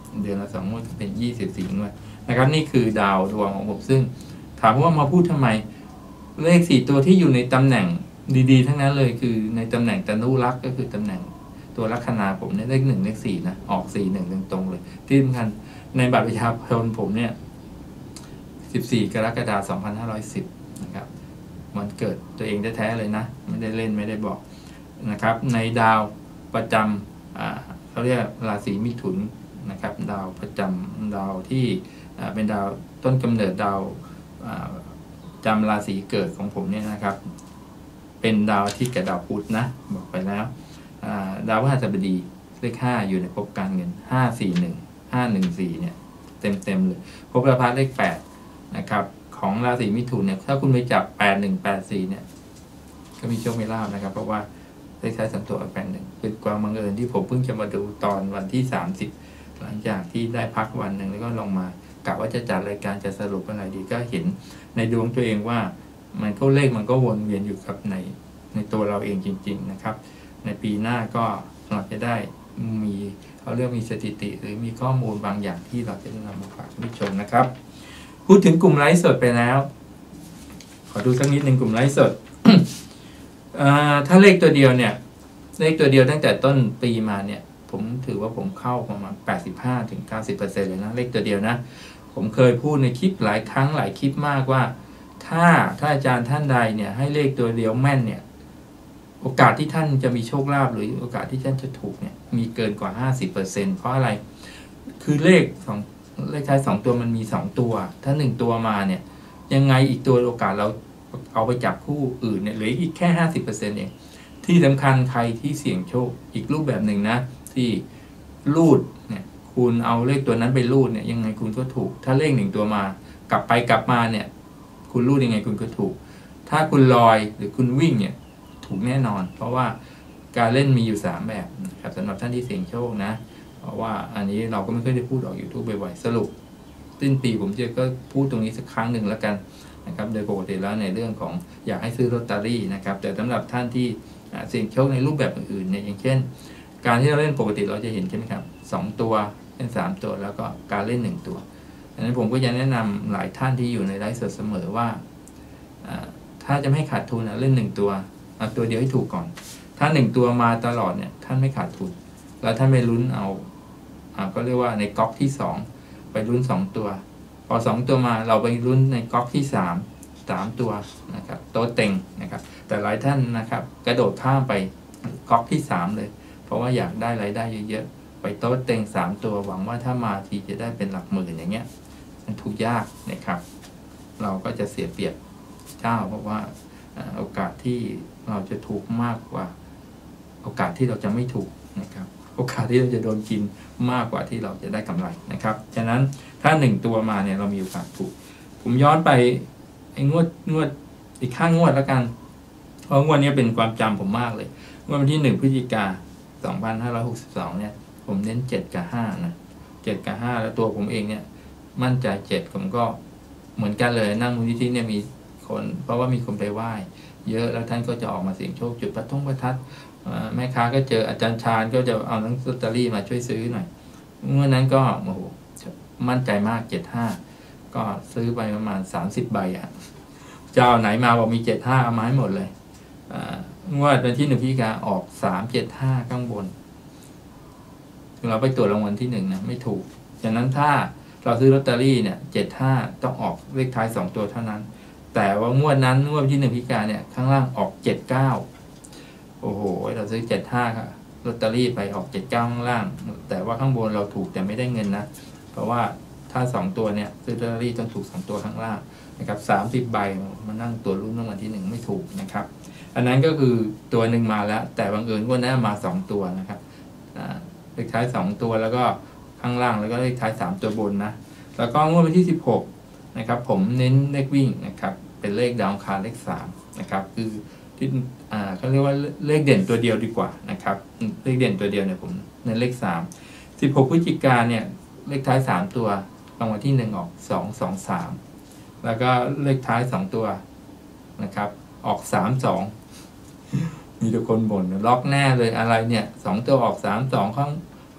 B: เดือนละสองงวดก็เป็นยี่สิบสี่งวดนะครับนี่คือดาวดวงของผมซึ่งถามว่ามาพูดทำไมเลขสี่ตัวที่อยู่ในตำแหน่งดีๆทั้งนั้นเลยคือในตำแหน่งตนุรักษ์ก็คือตำแหน่งตัวลัคนาผมเนี่ยเลขหนึ่งเลขสี่นะออกสี่หนึ่งตรงๆเลยที่สำคัญในบัตรประชาชนผมเนี่ยสิบสี่กรกฎาคมสองพันห้าร้อยสิบนะครับวันเกิดตัวเองแท้ๆเลยนะไม่ได้เล่นไม่ได้บอกนะครับในดาวประจำอ่าเขาเรียกราศีมิถุนนะครับดาวประจำดาวที่เป็นดาวต้นกำเนิดดาวจำราศีเกิดของผมเนี่ยนะครับเป็นดาวอาทิตย์กับดาวพุธนะบอกไปแล้วดาวพฤหัสบดีเลขห้าอยู่ในภพการเงินห้าสี่หนึ่งห้าหนึ่งสี่เนี่ยเต็มเต็มเลยภพประพาสเลขแปดนะครับของราศีมิถุนเนี่ยถ้าคุณไปจับแปดหนึ่งแปดสี่เนี่ยก็มีโชคมีลาภนะครับเพราะว่าเลขท้ายสามตัวแปดหนึ่งเป็นความบังเอิญที่ผมเพิ่งจะมาดูตอนวันที่สามสิบหลังจากที่ได้พักวันหนึ่งแล้วก็ลงมากะว่าจะจัดรายการจะสรุปอะไรดีก็เห็นในดวงตัวเองว่ามันก็เลขมันก็วนเวียนอยู่กับในในตัวเราเองจริงๆนะครับในปีหน้าก็เราจะได้มีเขาเรียกมีสถิติหรือมีข้อมูลบางอย่างที่เราจะนำมาฝากผู้ชมนะครับพูดถึงกลุ่มไลฟ์สดไปแล้วขอดูสักนิดหนึ่งกลุ่มไลฟ์สด ถ้าเลขตัวเดียวเนี่ยเลขตัวเดียวตั้งแต่ต้นปีมาเนี่ยผมถือว่าผมเข้าประมาณ แปดสิบห้าถึงเก้าสิบเปอร์เซ็นต์ เลยนะเลขตัวเดียวนะผมเคยพูดในคลิปหลายครั้งหลายคลิปมากว่าถ้าถ้าอาจารย์ท่านใดเนี่ยให้เลขตัวเดียวแม่นเนี่ยโอกาสที่ท่านจะมีโชคลาภหรือโอกาสที่ท่านจะถูกเนี่ยมีเกินกว่า ห้าสิบเปอร์เซ็นต์ เพราะอะไรคือเลขสองเลขท้ายสองตัวมันมีสองตัวถ้าหนึ่งตัวมาเนี่ยยังไงอีกตัวโอกาสเราเอาไปจับคู่อื่นเนี่ยเหลืออีกแค่ ห้าสิบเปอร์เซ็นต์ เองที่สำคัญใครที่เสี่ยงโชคอีกรูปแบบหนึ่งนะที่รูดเนี่ยคุณเอาเลขตัวนั้นไปรูดเนี่ยยังไงคุณก็ถูกถ้าเลขหนึ่งตัวมากลับไปกลับมาเนี่ยคุณรูดยังไงคุณก็ถูกถ้าคุณลอยหรือคุณวิ่งเนี่ยถูกแน่นอนเพราะว่าการเล่นมีอยู่สามแบบนะครับสำหรับท่านที่เสี่ยงโชคนะเพราะว่าอันนี้เราก็ไม่เคยได้พูดออกยูทูบบ่อยๆสรุปสิ้นปีผมจะก็พูดตรงนี้สักครั้งหนึ่งแล้วกันนะครับโดยปกติแล้วในเรื่องของอยากให้ซื้อลอตเตอรี่นะครับแต่สำหรับท่านที่เสี่ยงโชคในรูปแบบอื่นๆเนี่ยอย่างเช่นการที่เราเล่นปกติเราจะเห็นใช่ไหมครับสองตัวเป็นสามตัวแล้วก็การเล่นหนึ่งตัวดังนั้นผมก็จะแนะนำหลายท่านที่อยู่ในไลฟ์สดเสมอว่าถ้าจะไม่ขาดทุนเล่นหนึ่งตัวเอาตัวเดียวให้ถูกก่อนถ้าหนึ่งตัวมาตลอดเนี่ยท่านไม่ขาดทุนแล้วท่านไม่ลุ้นเอาก็เรียกว่าในก๊อกที่สองไปลุ้นสองตัวพอสองตัวมาเราไปลุ้นในก๊อกที่สามสามตัวนะครับโต๊ะเต็งนะครับแต่หลายท่านนะครับกระโดดข้ามไปก๊อกที่สามเลยเพราะว่าอยากได้รายได้เยอะๆไปโต๊ะเต็งสามตัวหวังว่าถ้ามาทีจะได้เป็นหลักหมื่นอย่างเงี้ยมันถูกยากนะครับเราก็จะเสียเปรียบเจ้าเพราะว่าโอกาสที่เราจะถูกมากกว่าโอกาสที่เราจะไม่ถูกนะครับโอกาสที่เราจะโดนกินมากกว่าที่เราจะได้กำไรนะครับฉะนั้นถ้าหนึ่งตัวมาเนี่ยเรามีโอกาสถูกผมย้อนไปไอ้งวดงวดอีกข้างงวดแล้วกันเพราะงวดนี้เป็นความจำผมมากเลยงวดวันที่หนึ่งพฤศจิกาสองพันห้าร้อยหกสิบสองเนี่ยผมเน้นเจ็ดกับห้านะเจ็ดกับห้าแล้วตัวผมเองเนี่ยมั่นใจเจ็ดผมก็เหมือนกันเลยนั่งมูลนิธิเนี่ยมีคนเพราะว่ามีคนไปไหว้เยอะแล้วท่านก็จะออกมาเสี่ยงโชคจุดประทงประทัดแม่ค้าก็เจออาจารย์ชาญก็จะเอาหนังสือลอตเตอรี่มาช่วยซื้อหน่อยเมื่อนั้นก็โอ้โหมั่นใจมากเจ็ดห้าก็ซื้อไปประมาณสามสิบใบอ่ะเจ้าไหนมาบอกมีเจ็ดห้าเอามาให้หมดเลยงวดวันที่หนึ่งพฤศจิกาออกสามเจ็ดห้าข้างบนเราไปตรวจรางวัลที่หนึ่งนะไม่ถูกฉะนั้นถ้าเราซื้อลอตเตอรี่เนี่ยเจ็ดห้าต้องออกเลขท้ายสองตัวเท่านั้นแต่ว่างวดนั้นงวดที่หนึ่งพฤศจิกาเนี่ยข้างล่างออกเจ็ดเก้าโอ้โหเราซื้อเจ็ดห้าค่ะลอตเตอรี่ไปออกเจ็ดเก้าข้างล่างแต่ว่าข้างบนเราถูกแต่ไม่ได้เงินนะเพราะว่าถ้าสองตัวเนี่ยซื้อลอตเตอรี่ต้องถูกสองตัวข้างล่างนะครับสามสิบใบมานั่งตัวรุ่นรางวัลที่หนึ่งไม่ถูกนะครับอันนั้นก็คือตัวหนึ่งมาแล้วแต่บังเอิญงวดนั้นมาสองตัวนะครับเลขท้ายสองตัวแล้วก็ข้างล่างแล้วก็เลขท้ายสามตัวบนนะแล้วก็งวดวันที่สิบหกนะครับผมเน้นเลขวิ่งนะครับเป็นเลขดาวคารเลขสามนะครับคือที่อ่าเขาเรียกว่าเลขเด่นตัวเดียวดีกว่านะครับเลขเด่นตัวเดียวเนี่ยผมเน้นเลขสามสิบหกพฤศจิกาเนี่ยเลขท้ายสามตัวรางวัลที่หนึ่งออกสองสองสามแล้วก็เลขท้ายสองตัวนะครับออกสามสองมีทุกคนบ่นล็อกแน่เลยอะไรเนี่ยสองตัวออกสามสองข้าง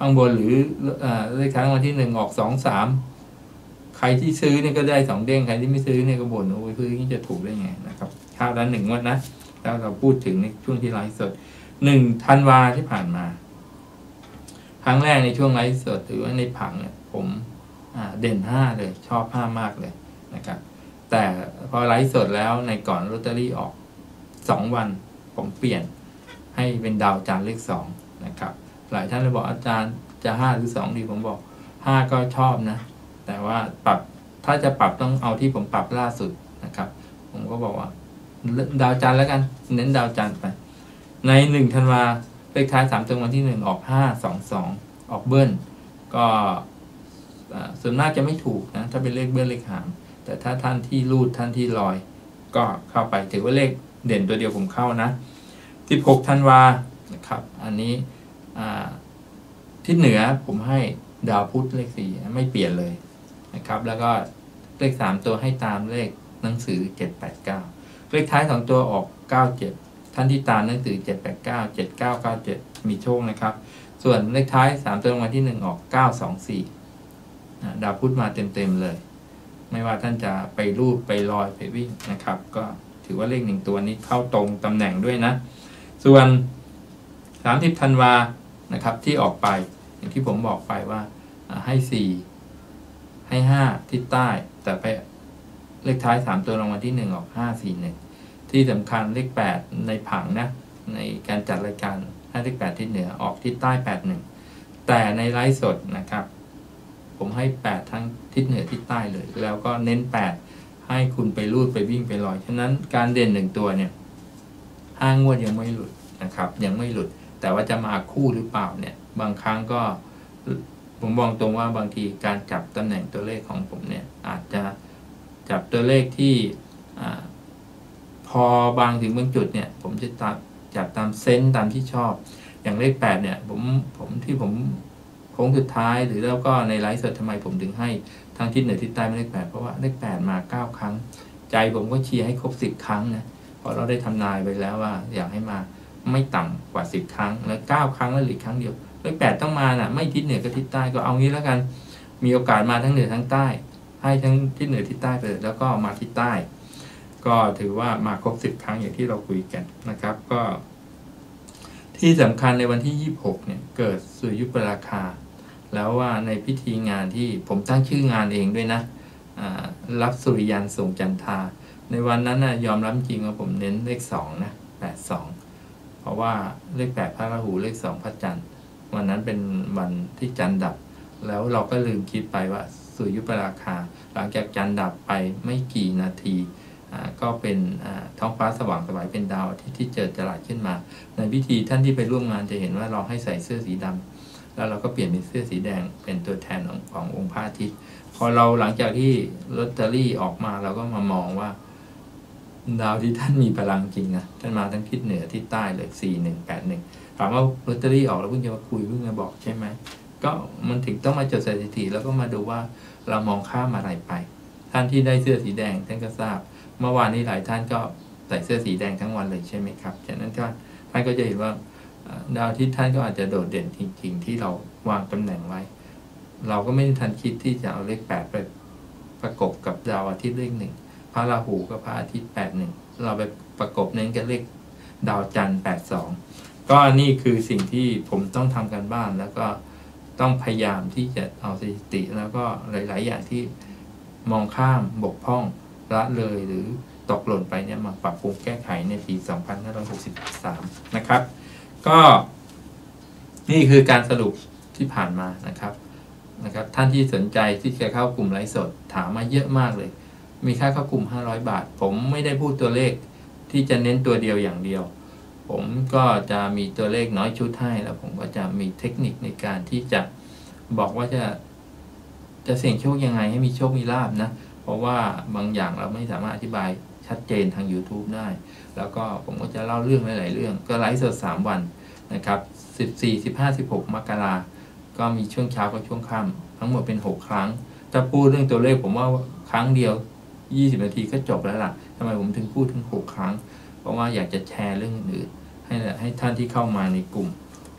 B: ข้างบนหรือเลขท้ายรางวัลที่หนึ่งออกสองสามใครที่ซื้อเนี่ยก็ได้สองเด้งใครที่ไม่ซื้อเนี่ยก็บ่นโอ้ยซื้อนี่จะถูกได้ไงนะครับค่าละหนึ่งงวดนะแล้วเราพูดถึงในช่วงที่ไลฟ์สดหนึ่งธันวาที่ผ่านมาครั้งแรกในช่วงไลฟ์สดหรือว่าในผังเนี่ยผมเด่นห้าเลยชอบห้ามากเลยนะครับแต่พอไลฟ์สดแล้วในก่อนลอตเตอรี่ออกสองวันผมเปลี่ยนให้เป็นดาวจันทร์เลขสองนะครับหลายท่านเลยบอกอาจารย์จะห้าหรือสองดีผมบอกห้าก็ชอบนะแต่ว่าปรับถ้าจะปรับต้องเอาที่ผมปรับล่าสุดนะครับผมก็บอกว่าดาวจันทร์แล้วกันเน้นดาวจันทร์ไปในหนึ่งธันวาเลขท้ายสามตัววันที่หนึ่งออกห้าสองสองออกเบิ้ลก็ส่วนมากจะไม่ถูกนะถ้าเป็นเลขเบิ้ลเลขหางแต่ถ้าท่านที่รูดท่านที่ลอยก็เข้าไปถือว่าเลขเด่นตัวเดียวผมเข้านะสิบหกธันวานะครับอันนี้ทิศเหนือผมให้ดาวพุธเลขสี่ไม่เปลี่ยนเลยนะครับแล้วก็เลขสามตัวให้ตามเลขหนังสือเจ็ดแปดเก้าเลขท้ายสองตัวออกเก้าเจ็ดท่านที่ตามหนังสือเจ็ดแปดเก้า เจ็ดเก้าเก้าเจ็ดมีโชคนะครับส่วนเลขท้ายสามตัวรางวัลที่หนึ่งออกเก้าสองสี่ดาวพุธมาเต็มๆเลยไม่ว่าท่านจะไปรูดไปลอยไปวิ่งนะครับก็ถือว่าเลขหนึ่งตัวนี้เข้าตรงตำแหน่งด้วยนะส่วนสามสิบธันวานะครับที่ออกไปอย่างที่ผมบอกไปว่าให้สี่ให้ห้าทิศใต้แต่ไปเลขท้ายสามตัวรางวัลที่หนึ่งออกห้าสี่หนึ่งที่สำคัญเลขแปดในผังนะในการจัดรายการให้เลขแปดทิศเหนือออกทิศใต้แปดหนึ่งแต่ในไลฟ์สดนะครับผมให้แปดทั้งทิศเหนือทิศใต้เลยแล้วก็เน้นแปดให้คุณไปรูดไปวิ่งไปลอยฉะนั้นการเด่นหนึ่งตัวเนี่ยห้างวดยังไม่หลุดนะครับยังไม่หลุดแต่ว่าจะมาคู่หรือเปล่าเนี่ยบางครั้งก็ผมบอกตรงว่าบางทีการจับตำแหน่งตัวเลขของผมเนี่ยอาจจะจับตัวเลขที่พอบางถึงบางจุดเนี่ยผมจะจับจับตามเซนส์ตามที่ชอบอย่างเลขแปดเนี่ยผมผมที่ผมโค้งสุดท้ายหรือแล้วก็ในไลฟ์สดทำไมผมถึงให้ทางทิศเหนือทิศใต้ไม่เลขแปดเพราะว่าเลขแปดมาเก้าครั้งใจผมก็เชียร์ให้ครบสิบครั้งนะเพราะเราได้ทำนายไปแล้วว่าอยากให้มาไม่ต่ำกว่าสิบครั้งแล้วเก้าครั้งแล้วหรือครั้งเดียวเลขแปดต้องมาน่ะไม่ทิศเหนือกับทิศใต้ก็เอางี้แล้วกันมีโอกาสมาทั้งเหนือทั้งใต้ให้ทั้งทิศเหนือทิศใต้ไปแล้วก็มาทิศใต้ก็ถือว่ามาครบสิบครั้งอย่างที่เราคุยกันนะครับก็ที่สำคัญในวันที่ยี่สิบหกเนี่ยเกิดสุริยุปราคาแล้วว่าในพิธีงานที่ผมตั้งชื่องานเองด้วยนะรับสุริยันส่งจันทราในวันนั้นนะยอมรับจริงว่าผมเน้นเลขสองนะแปดสองเพราะว่าเลขแปดพระราหูเลขสองพระจันทร์วันนั้นเป็นวันที่จันทร์ดับแล้วเราก็ลืมคิดไปว่าสุริยุปราคาหลังจากจันทร์ดับไปไม่กี่นาทีก็เป็นท้องฟ้าสว่างสวายเป็นดาวที่ที่เจิดจรัสขึ้นมาในพิธีท่านที่ไปร่วมงานจะเห็นว่าเราให้ใส่เสื้อสีดำแล้วเราก็เปลี่ยนเป็นเสื้อสีแดงเป็นตัวแทนของขององค์พระอาทิตย์พอเราหลังจากที่ลอตเตอรี่ออกมาเราก็มามองว่าดาวที่ท่านมีพลังจริงนะท่านมาทั้งทิศเหนือทิศใต้เลยสี่หนึ่งแปดหนึ่งถามว่าลอตเตอรี่ออกแล้วเพิ่งจะมาคุยเพิ่งจะบอกใช่ไหมก็มันถึงต้องมาจดสถิติแล้วก็มาดูว่าเรามองข้ามอะไรไปท่านที่ได้เสื้อสีแดงท่านก็ทราบเมื่อวานนี้หลายท่านก็ใส่เสื้อสีแดงทั้งวันเลยใช่ไหมครับฉะนั้นก็ท่านก็จะเห็นว่าดาวที่ท่านก็อาจจะโดดเด่นจริงๆที่เราวางตำแหน่งไว้เราก็ไม่ได้ทันคิดที่จะเอาเลขแปดไปประกบกับดาวอาทิตย์เลขหนึ่งพระราหูกับพระอาทิตย์แปดหนึ่งเราไปประกบเน้นกับเลขดาวจันทร์แปดสองก็นี่คือสิ่งที่ผมต้องทำกันบ้านแล้วก็ต้องพยายามที่จะเอาสถิติแล้วก็หลายๆอย่างที่มองข้ามบกพร่องละเลยหรือตกหล่นไปเนี่ยมาปรับปรุงแก้ไขในปีสองพันห้าร้อยหกสิบสามนะครับก็นี่คือการสรุปที่ผ่านมานะครับนะครับท่านที่สนใจที่จะเข้ากลุ่มไลฟ์สดถามมาเยอะมากเลยมีค่าเข้ากลุ่มห้าร้อยบาทผมไม่ได้พูดตัวเลขที่จะเน้นตัวเดียวอย่างเดียวผมก็จะมีตัวเลขน้อยชุดให้แล้วผมก็จะมีเทคนิคในการที่จะบอกว่าจะจะเสี่ยงโชคยังไงให้มีโชคมีลาภนะเพราะว่าบางอย่างเราไม่สามารถอธิบายชัดเจนทาง YouTube ได้แล้วก็ผมก็จะเล่าเรื่องหลายๆเรื่องก็ไลฟ์สดสามวันนะครับสิบสี่ สิบห้า สิบหกมกราก็มีช่วงเช้ากับช่วงค่ำทั้งหมดเป็นหกครั้งถ้าพูดเรื่องตัวเลขผมว่าครั้งเดียวยี่สิบนาทีก็จบแล้วล่ะทำไมผมถึงพูดถึงหกครั้งเพราะว่าอยากจะแชร์เรื่องอื่นๆให้ให้ท่านที่เข้ามาในกลุ่ม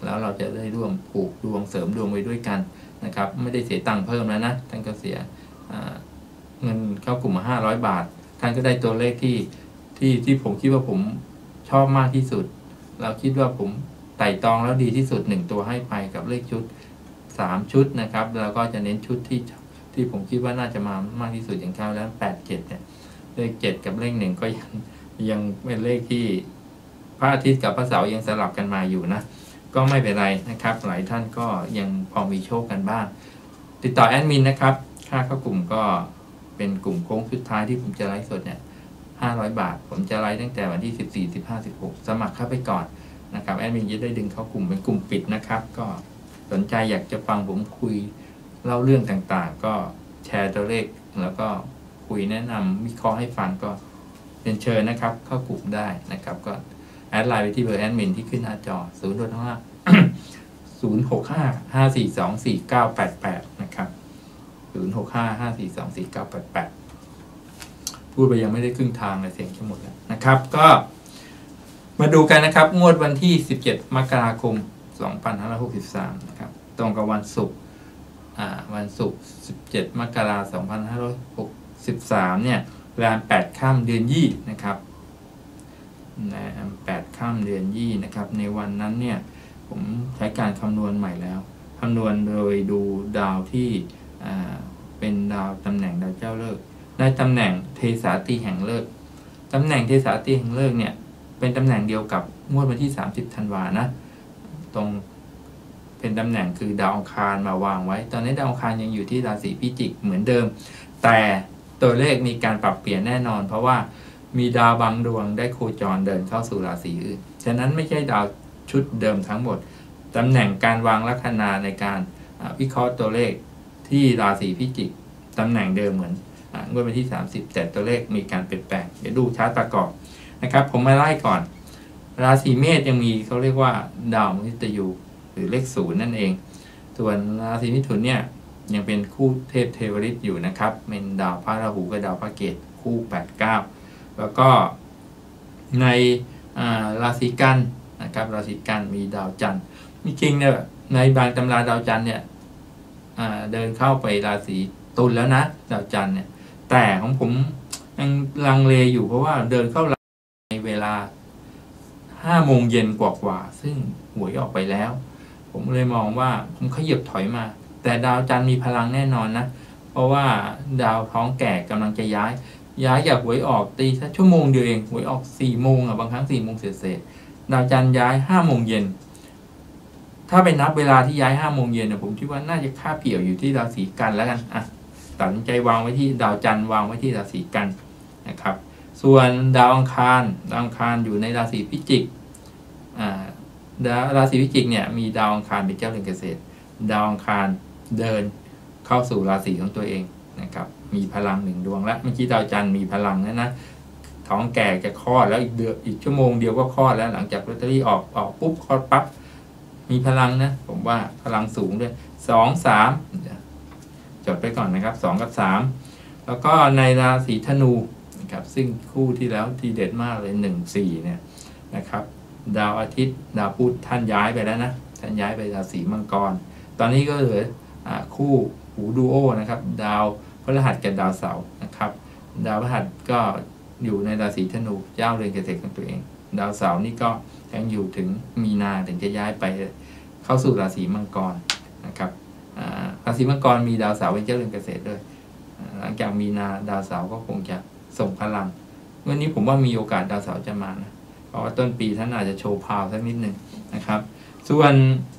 B: แล้วเราจะได้ร่วมผูกดวงเสริมดวงไว้ด้วยกันนะครับไม่ได้เสียตังค์เพิ่มแล้วนะท่านก็เสียเงินเข้ากลุ่มมาห้าร้อยบาทท่านก็ได้ตัวเลขที่ที่ที่ผมคิดว่าผมชอบมากที่สุดเราคิดว่าผมไต่ตองแล้วดีที่สุดหนึ่งตัวให้ไปกับเลขชุดสามชุดนะครับแล้วก็จะเน้นชุดที่ที่ผมคิดว่าน่าจะมามากที่สุดอย่างคราวแล้วแปดเจ็ดเนี่ยเลขเจ็ดกับเลขหนึ่งก็ยังยังเป็นเลขที่พระอาทิตย์กับพระเสาร์ยังสลับกันมาอยู่นะก็ไม่เป็นไรนะครับหลายท่านก็ยังพอมีโชคกันบ้างติดต่อแอดมินนะครับค่าเข้ากลุ่มก็เป็นกลุ่มโค้งสุดท้ายที่ผมจะไลฟ์สดเนี่ยห้าร้อยบาทผมจะไลฟ์ตั้งแต่วันที่สิบสี่ สิบห้า สิบหกสมัครเข้าไปก่อนนะครับแอดมินจะได้ดึงเข้ากลุ่มเป็นกลุ่มปิดนะครับก็สนใจอยากจะฟังผมคุยเล่าเรื่องต่างๆก็แชร์ตัวเลขแล้วก็คุยแนะนำวิเคราะห์ให้ฟังก็เรียนเชิญนะครับเข้ากลุ่มได้นะครับก็แอดไลน์ไปที่เบอร์แอดมินที่ขึ้นหน้าจอศูนย์ ห้า ศูนย์ หก ห้า ห้า สี่ สอง สี่ เก้า แปด แปดนะครับศูนย์ หก ห้า ห้า สี่ สอง สี่ เก้า แปด แปดพูดไปยังไม่ได้ครึ่งทางเลยเสียงจะหมดแล้วนะครับก็มาดูกันนะครับงวดวันที่สิบเจ็ดมกราคมสองพันห้าร้อยหกสิบสามนะครับตรงกับวันศุกร์อ่าวันศุกร์สิบเจ็ดมกราคมสองพันห้าร้อยหกสิบสามเนี่ยเวลาแปดค่ำเดือนยี่นะครับนะแปดค่ำเดือนยี่นะครับในวันนั้นเนี่ยผมใช้การคำนวณใหม่แล้วคำนวณโดยดูดาวที่อ่าเป็นดาวตำแหน่งดาวเจ้าฤกษ์ได้ตำแหน่งเทสาตีแห่งฤกษ์ตำแหน่งเทสาตีแห่งฤกษ์เนี่ยเป็นตำแหน่งเดียวกับงวดวันที่สามสิบธันวานะตรงเป็นตำแหน่งคือดาวอังคารมาวางไว้ตอนนี้ดาวอังคารยังอยู่ที่ราศีพิจิกเหมือนเดิมแต่ตัวเลขมีการปรับเปลี่ยนแน่นอนเพราะว่ามีดาวบางดวงได้โคจรเดินเข้าสู่ราศีอื่นฉะนั้นไม่ใช่ดาวชุดเดิมทั้งหมดตำแหน่งการวางลัคนาในการวิเคราะห์ตัวเลขที่ราศีพิจิกตำแหน่งเดิมเหมือนงวดวันที่สามสิบแต่ตัวเลขมีการเปลี่ยนแปลงเดี๋ยวดูชาร์ตประกอบนะครับผมมาไล่ก่อนราศีเมษยังมีเขาเรียกว่าดาวมฤตยูหรือเลขศูนย์นั่นเองส่วนราศีมิถุนเนี่ยยังเป็นคู่เทพเทวฤทธิ์อยู่นะครับเป็นดาวพระราหูกับดาวพระเกตคู่แปด เก้าแล้วก็ในราศีกันนะครับราศีกันมีดาวจันทร์มีจริงเนี่ยในบางตำราดาวจันทร์เนี่ยเดินเข้าไปราศีตุลแล้วนะดาวจันทร์เนี่ยแต่ของผมยังลังเลอยู่เพราะว่าเดินเข้าในเวลาห้าโมงเย็นกว่าๆซึ่งหวยออกไปแล้วผมเลยมองว่าผมขยับถอยมาแต่ดาวจันทร์มีพลังแน่นอนนะเพราะว่าดาวท้องแก่กำลังจะย้ายย้ายจากหวยออกตีสักชั่วโมงเดียวเองหวยออกสี่โมงอ่ะบางครั้งสี่โมงเศษๆดาวจันทร์ย้ายห้าโมงเย็นถ้าไปนับเวลาที่ย้ายห้าโมงเย็นเนี่ยผมคิดว่าน่าจะค่าเปี่ยวอยู่ที่ราศีกันแล้วกันอ่ะตัดสินใจวางไว้ที่ดาวจันทร์วางไว้ที่ราศีกันนะครับส่วนดาวอังคารดาวอังคารอยู่ในราศีพิจิกอ่าราศีพิจิกเนี่ยมีดาวอังคารเป็นเจ้าเรือนเกษตรดาวอังคารเดินเข้าสู่ราศีของตัวเองนะครับมีพลังหนึ่งดวงแล้วเมื่อกี้ดาวจันทร์มีพลังนะนะท้องแก่จะคลอดแล้วอีกเดือนอีกชั่วโมงเดียวก็คลอดแล้วหลังจากลอตเตอรี่ออกออกปุ๊บคลอดปั๊บมีพลังนะผมว่าพลังสูงด้วยสองสามจดไปก่อนนะครับสองกับสามแล้วก็ในราศีธนูนะครับซึ่งคู่ที่แล้วทีเด็ดมากเลยหนึ่งสี่เนี่ยนะครับดาวอาทิตย์ดาวพุธท่านย้ายไปแล้วนะท่านย้ายไปราศีมังกรตอนนี้ก็เหลือคู่หูดูโอนะครับดาวพฤหัสกับดาวเสาร์นะครับดาวพฤหัสก็อยู่ในราศีธนูเจ้าเรือนเกษตรของตัวเองดาวเสาร์นี่ก็ยังอยู่ถึงมีนาถึงจะย้ายไปเข้าสู่ราศีมังกรนะครับราศีมังกรมีดาวเสาร์เป็นเจ้าเรือนเกษตรด้วยหลังจากมีนาดาวเสาร์ก็คงจะส่งพลังวันนี้ผมว่ามีโอกาสดาวเสาร์จะมานะเพราะว่าต้นปีท่านอาจจะโชว์พาวสักนิดหนึ่งนะครับส่วน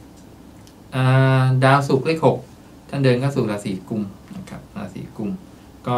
B: ดาวศุกร์เลขหกท่านเดินเข้าสู่ราศีกุมนะครับราศีกุมก็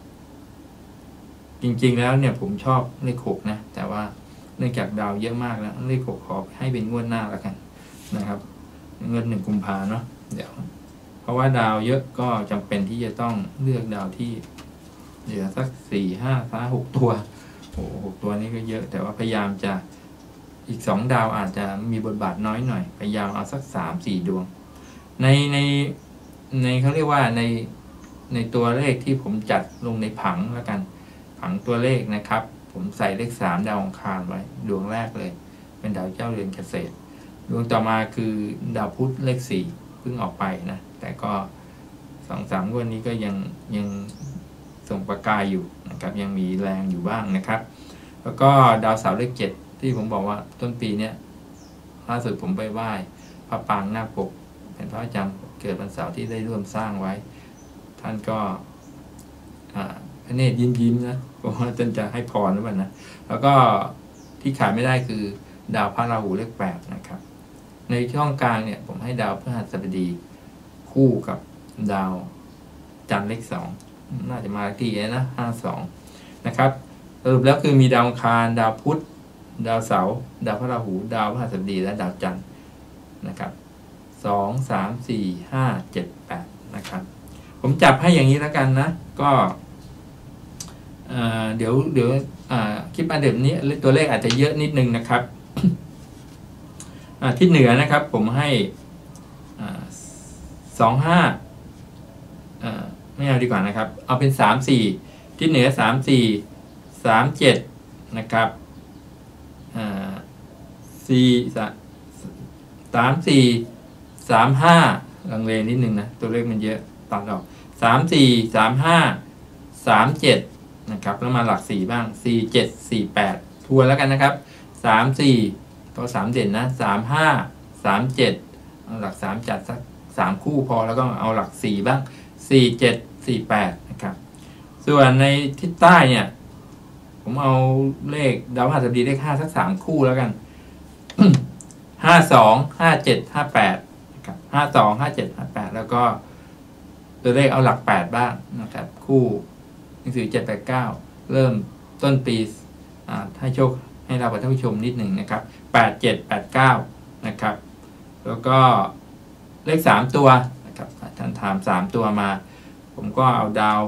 B: จริงๆแล้วเนี่ยผมชอบเลขหกนะแต่ว่าเนื่องจากดาวเยอะมากแล้วเลขหกขอให้เป็นงวดหน้าแล้วกันนะครับเงินหนึ่งกุมภาเนาะเดี๋ยวเพราะว่าดาวเยอะก็จำเป็นที่จะต้องเลือกดาวที่เหลือสักสี่ห้าฟ้าหกตัวโอ้หกตัวนี้ก็เยอะแต่ว่าพยายามจะอีกสองดาวอาจจะมีบทบาทน้อยหน่อยพยายามเอาสักสามสี่ดวงในในในเขาเรียกว่าในในตัวเลขที่ผมจัดลงในผังแล้วกันผังตัวเลขนะครับผมใส่เลขสามดาวอังคารไว้ดวงแรกเลยเป็นดาวเจ้าเรือนเกษตรดวงต่อมาคือดาวพุธเลขสี่เพิ่งออกไปนะแต่ก็สองสามวันนี้ก็ยังยังส่งประกายอยู่นะครับยังมีแรงอยู่บ้างนะครับแล้วก็ดาวเสาร์เลขเจ็ดที่ผมบอกว่าต้นปีเนี้ยล่าสุดผมไปไหว้พระปางนาคปกเป็นพระอาจารย์เกิดวันเสาร์ที่ได้ร่วมสร้างไว้ท่านก็พระเนตรยิ้มยิ้มนะผมว่าท่านจะให้พรหรือเปล่านะแล้วก็ที่ขาดไม่ได้คือดาวพระราหูเลขแปดนะครับในช่องกลางเนี่ยผมให้ดาวพฤหัสบดีคู่กับดาวจันทร์เลขสองน่าจะมาที่นะห้าสองนะครับสรุปแล้วคือมีดาวอังคารดาวพุธดาวเสาร์ดาวพระราหูดาวพฤหัสบดีและดาวจันทร์นะครับสองสามสี่ห้าเจ็ดแปดนะครับผมจับให้อย่างนี้แล้วกันนะก็เดี๋ยวเดี๋ยวคลิปอันเดิมนี้ตัวเลขอาจจะเยอะนิดนึงนะครับทิศเหนือนะครับผมให้สองห้าไม่เอาดีกว่านะครับเอาเป็นสามสี่ทิศเหนือสามสี่สามเจ็ดนะครับสี่สามสี่สามห้าลังเลนิดนึงนะตัวเลขมันเยอะตัดออกสามสี่สามห้าสามเจ็ดนะครับแล้วมาหลักสี่บ้างสี่เจ็ดสี่แปดทวนแล้วกันนะครับสามสี่ก็สามเด่นนะสามห้าสามเจ็ดเอาหลักสามจัดสักสามคู่พอแล้วก็เอาหลักสี่บ้างสี่เจ็ดสี่แปดนะครับส่วนในทิศใต้เนี่ยผมเอาเลขดาวพฤหัสบดีเลขห้าสักสามคู่แล้วกัน ห้าสองห้าเจ็ดห้าแปดนะครับห้าสองห้าเจ็ดห้าแปดแล้วก็ตัวเลขเอาหลักแปดบ้างนะครับคู่หนังสือเจ็ดแปดเก้าเริ่มต้นปีให้โชคให้เราท่านผู้ชมนิดหนึ่งนะครับแปดเจ็ดแปดเก้านะครับแล้วก็เลขสามตัวนะครับท่านถามสามตัวมาผมก็เอาดาว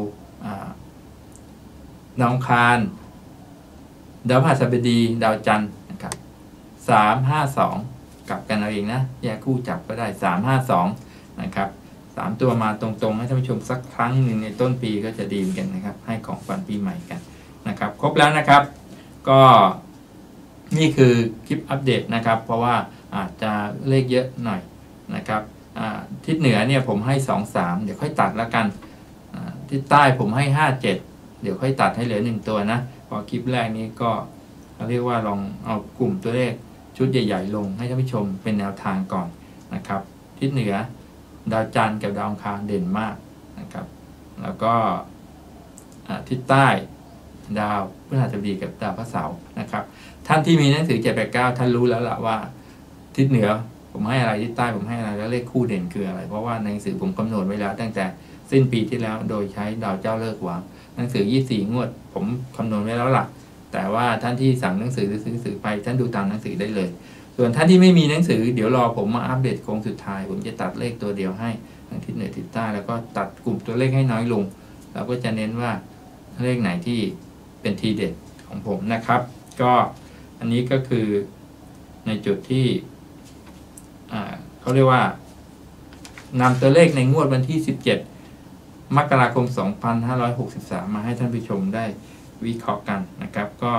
B: ดาวอังคารดาวพฤหัสบดีดาวจันทร์นะครับสามห้าสองกลับกันเอาเองนะแยกคู่จับก็ได้สามห้าสองนะครับสามตัวมาตรงๆให้ท่านผู้ชมสักครั้งหนึ่งในต้นปีก็จะดีเหมือนกันนะครับให้ของขวัญปีใหม่กันนะครับครบแล้วนะครับก็นี่คือคลิปอัปเดตนะครับเพราะว่าอาจจะเลขเยอะหน่อยนะครับทิศเหนือเนี่ยผมให้สองสามเดี๋ยวค่อยตัดแล้วกันทิศใต้ผมให้ห้าเจ็ดเดี๋ยวค่อยตัดให้เหลือหนึ่งตัวนะพอคลิปแรกนี้ก็เรียกว่าลองเอากลุ่มตัวเลขชุดใหญ่ๆลงให้ท่านผู้ชมเป็นแนวทางก่อนนะครับทิศเหนือดาวจันทร์กับดาวอังคารเด่นมากนะครับแล้วก็ทิศใต้ดาวพฤหัสบดีกับดาวพฤหัสเสาร์นะครับท่านที่มีหนังสือเจ็ดแปดเก้าท่านรู้แล้วล่ะว่าทิศเหนือผมให้อะไรทิศใต้ผมให้อะไรแล้วเลขคู่เด่นคืออะไรเพราะว่าในหนังสือผมกำหนดไว้แล้วตั้งแต่สิ้นปีที่แล้วโดยใช้ดาวเจ้าเลิกวางหนังสือยี่สิบสี่งวดผมคำนวณไว้แล้วล่ะแต่ว่าท่านที่สั่งหนังสือหรือซื้อหนังสือไปท่านดูตามหนังสือได้เลยส่วนท่านที่ไม่มีหนังสือเดี๋ยวรอผมมาอัปเดตโค้งสุดท้ายผมจะตัดเลขตัวเดียวให้ทั้งทิศเหนือทิศใต้แล้วก็ตัดกลุ่มตัวเลขให้น้อยลงเราก็จะเน้นว่าเลขไหนที่เป็นทีเด็ดของผมนะครับก็อันนี้ก็คือในจุดที่เขาเรียกว่านำตัวเลขในงวดวันที่สิบเจ็ดมกราคมสองพันห้าร้อยหกสิบสามมาให้ท่านผู้ชมได้วิเคราะห์กันนะครับก็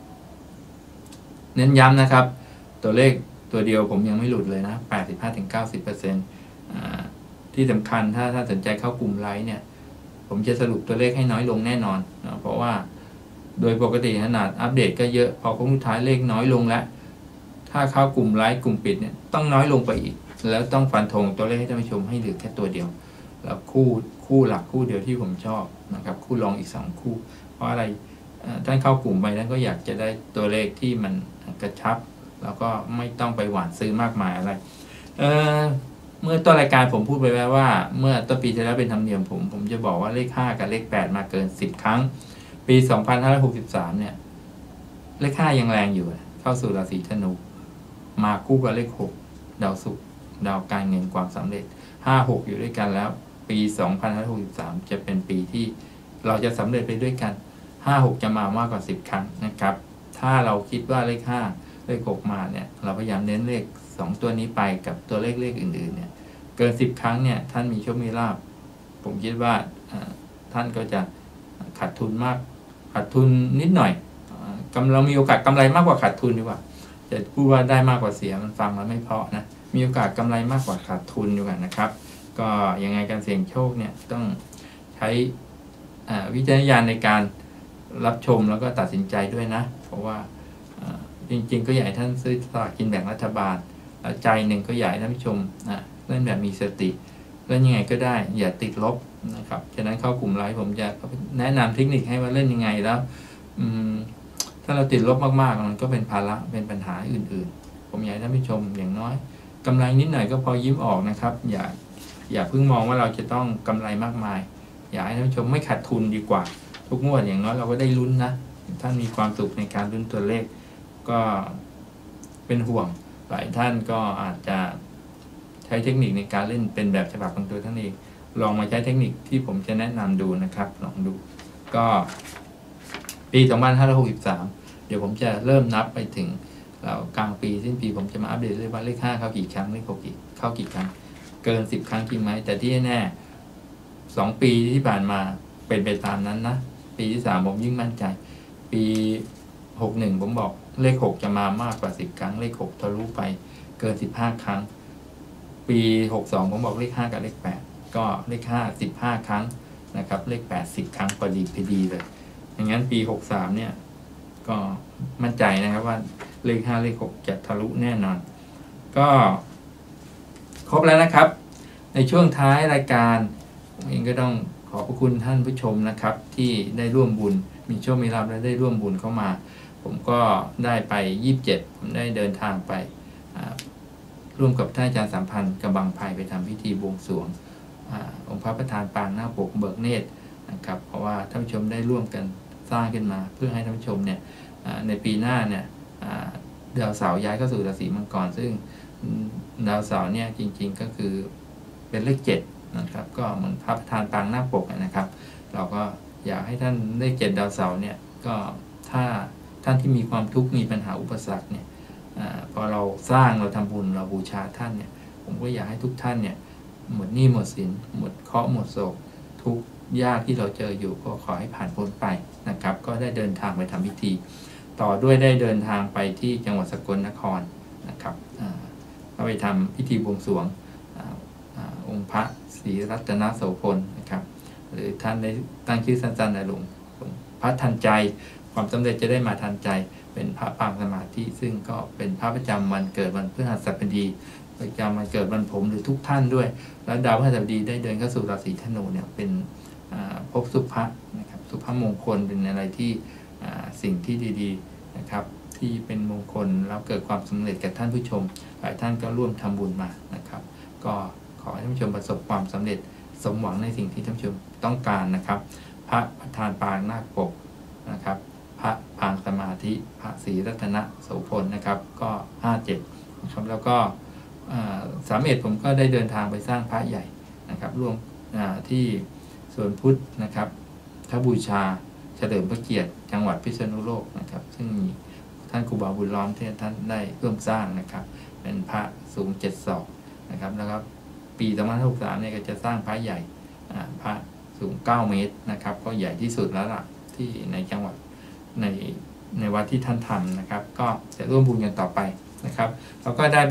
B: เน้นย้ำนะครับตัวเลขตัวเดียวผมยังไม่หลุดเลยนะ แปดสิบห้าถึงเก้าสิบเปอร์เซ็นต์ อ่าที่สำคัญถ้าถ้าสนใจเข้ากลุ่มไลฟ์เนี่ยผมจะสรุปตัวเลขให้น้อยลงแน่นอนนะเพราะว่าโดยปกติขนาดอัปเดตก็เยอะพอโค้งสุดท้ายเลขน้อยลงแล้วถ้าเข้ากลุ่มไลฟ์กลุ่มปิดเนี่ยต้องน้อยลงไปอีกแล้วต้องฟันธงตัวเลขให้ท่านผู้ชมให้เหลือแค่ตัวเดียวแล้วคู่คู่หลักคู่เดียวที่ผมชอบนะครับคู่รองอีกสองคู่เพราะอะไรท่านเข้ากลุ่มไปท่านก็อยากจะได้ตัวเลขที่มันกระชับแล้วก็ไม่ต้องไปหวานซื้อมากมายอะไรเออเมื่อต้นรายการผมพูดไปแล้วว่าเมื่อต้นปีที่แล้วเป็นธรรมเนียมผมผมจะบอกว่าเลขห้ากับเลขแปดมาเกินสิบครั้งปีสองพันห้าร้อยหกสิบสามเนี่ยเลขห้ายังแรงอยู่เข้าสู่ราศีธนูมาคู่กับเลขหกดาวศุกร์ดาวการเงินความสำเร็จห้า หกอยู่ด้วยกันแล้วปีสองพันห้าร้อยหกสิบสามจะเป็นปีที่เราจะสำเร็จไปด้วยกันห้า หกจะมามากกว่าสิบครั้งนะครับถ้าเราคิดว่าเลขห้าเลขหกมาเนี่ยเราพยายามเน้นเลขสองตัวนี้ไปกับตัวเลขเลขอื่นๆเนี่ยเกินสิบครั้งเนี่ยท่านมีโชคมีลาภผมคิดว่าท่านก็จะขาดทุนมากขาดทุนนิดหน่อยกำเรามีโอกาสกำไรมากกว่าขาดทุนดีกว่าจะพูดว่าได้มากกว่าเสียมันฟังแล้วไม่เพาะนะมีโอกาสกำไรมากกว่าขาดทุนอยู่กันนะครับก็ยังไงการเสี่ยงโชคเนี่ยต้องใช้วิจารณญาณในการรับชมแล้วก็ตัดสินใจด้วยนะเพราะว่าจริงๆก็อยากให้ท่านซื้อสลากกินแบ่งรัฐบาลใจหนึ่งก็อยากให้ท่านผู้ชมนะเล่นแบบมีสติเล่นยังไงก็ได้อย่าติดลบนะครับฉะนั้นเข้ากลุ่มไลฟ์ผมจะแนะนำเทคนิคให้ว่าเล่นยังไงแล้วถ้าเราติดลบมากๆมันก็เป็นภาระเป็นปัญหาอื่นๆผมอยากให้ท่านผู้ชมอย่างน้อยกำไรนิดหน่อยก็พอยิ้มออกนะครับอย่าอย่าเพิ่งมองว่าเราจะต้องกำไรมากมายอยากให้ท่านผู้ชมไม่ขาดทุนดีกว่าทุกงวดอย่างน้อยเราก็ได้ลุ้นนะท่านมีความสุขในการลุ้นตัวเลขก็เป็นห่วงหลายท่านก็อาจจะใช้เทคนิคในการเล่นเป็นแบบฉบับของตัวท่านเองลองมาใช้เทคนิคที่ผมจะแนะนำดูนะครับลองดูก็ปีสองพันห้าร้อยหกสิบสามเดี๋ยวผมจะเริ่มนับไปถึงเรากลางปีสิ้นปีผมจะมาอัปเดตเลยว่าเลขห้าเข้ากี่ครั้งเลขหกกี่เข้ากี่ครั้งเกินสิบครั้งจริงไหมแต่ที่แน่สองปีที่ผ่านมาเป็นไปตามนั้นนะปีที่สามผมยิ่งมั่นใจปีหกหนึ่งผมบอกเลขหกจะมามากกว่าสิบครั้งเลขหกทะลุไปเกินสิบห้าครั้งปีหกสองผมบอกเลขห้ากับเลขแปดก็เลขห้าสิบห้าครั้งนะครับเลขแปดสิบครั้งพอดีพอดีเลยอย่างนั้นปีหกสามเนี่ยก็มั่นใจนะครับว่าเลขห้าเลขหกจะทะลุแน่นอนก็ครบแล้วนะครับในช่วงท้ายรายการผมเองก็ต้องขอบพระคุณท่านผู้ชมนะครับที่ได้ร่วมบุญมีโชคมีลาภและได้ร่วมบุญเข้ามาผมก็ได้ไปยี่สิบเจ็ดผมได้เดินทางไปร่วมกับท่านอาจารย์สัมพันธ์กระบังไพไปทำพิธีบวงสรวงองค์พระประธานปางหน้าปกเบิกเนตรนะครับเพราะว่าท่านผู้ชมได้ร่วมกันสร้างขึ้นมาเพื่อให้ท่านผู้ชมเนี่ยในปีหน้าเนี่ยดาวเสาร์ย้ายเข้าสู่ราศีมังกรซึ่งดาวเสาร์เนี่ยจริงๆก็คือเป็นเลขเจ็ดนะครับก็เหมือนพระประธานปางหน้าปกนะครับเราก็อยากให้ท่านเลขเจ็ดดาวเสาร์เนี่ยก็ถ้าท่านที่มีความทุกข์มีปัญหาอุปสรรคเนี่ยอพอเราสร้างเราทำบุญเราบูชาท่านเนี่ยผมก็อยากให้ทุกท่านเนี่ยหมดหนี้หมดสินหมดเคราะห์หมดโศกทุกยากที่เราเจออยู่ก็ขอให้ผ่านพ้นไปนะครับก็ได้เดินทางไปทำพิธีต่อด้วยได้เดินทางไปที่จังหวัดสกลนครนะครับก็ไปทำพิธีบวงสรวงองค์พระศรีรัตนโสพลนะครับหรือท่านได้ตั้งชื่อสั้นๆในหลวงพระทันใจความสำเร็จจะได้มาทันใจเป็นพระปางสมาธิซึ่งก็เป็นพระประจำวันเกิดวันพฤหัสบดีประจำวันเกิดวันผมหรือทุกท่านด้วยแล้วดาวพฤหัสบดีได้เดินเข้าสู่ราศีธนูเนี่ยเป็นภพสุภะนะครับสุภมงคลเป็นอะไรที่สิ่งที่ดีๆนะครับที่เป็นมงคลแล้วเกิดความสำเร็จกับท่านผู้ชมหลายท่านก็ร่วมทำบุญมานะครับก็ขอให้ท่านผู้ชมประสบความสำเร็จสมหวังในสิ่งที่ท่านผู้ชมต้องการนะครับพระประธานปางนาคปกนะครับพระปางสมาธิพระศรีรัตนโสพลนะครับก็ห้าเจ็ดนะครับแล้วก็สามเอ็ดผมก็ได้เดินทางไปสร้างพระใหญ่นะครับร่วมที่สวนพุทธนะครับทบูชาเฉลิมพระเกียรติจังหวัดพิษณุโลกนะครับซึ่งมีท่านครูบาบุญล้อมที่ท่านได้ร่วมสร้างนะครับเป็นพระสูงเจ็ดศอกนะครับแล้วก็ปีสองพันห้าร้อยหกสิบสามเนี่ยก็จะสร้างพระใหญ่พระสูงเก้าเมตรนะครับก็ใหญ่ที่สุดแล้วล่ะที่ในจังหวัดในในวัดที่ท่านทำนะครับก็จะร่วมบุญกันต่อไปนะครับแล้วก็ได้ไป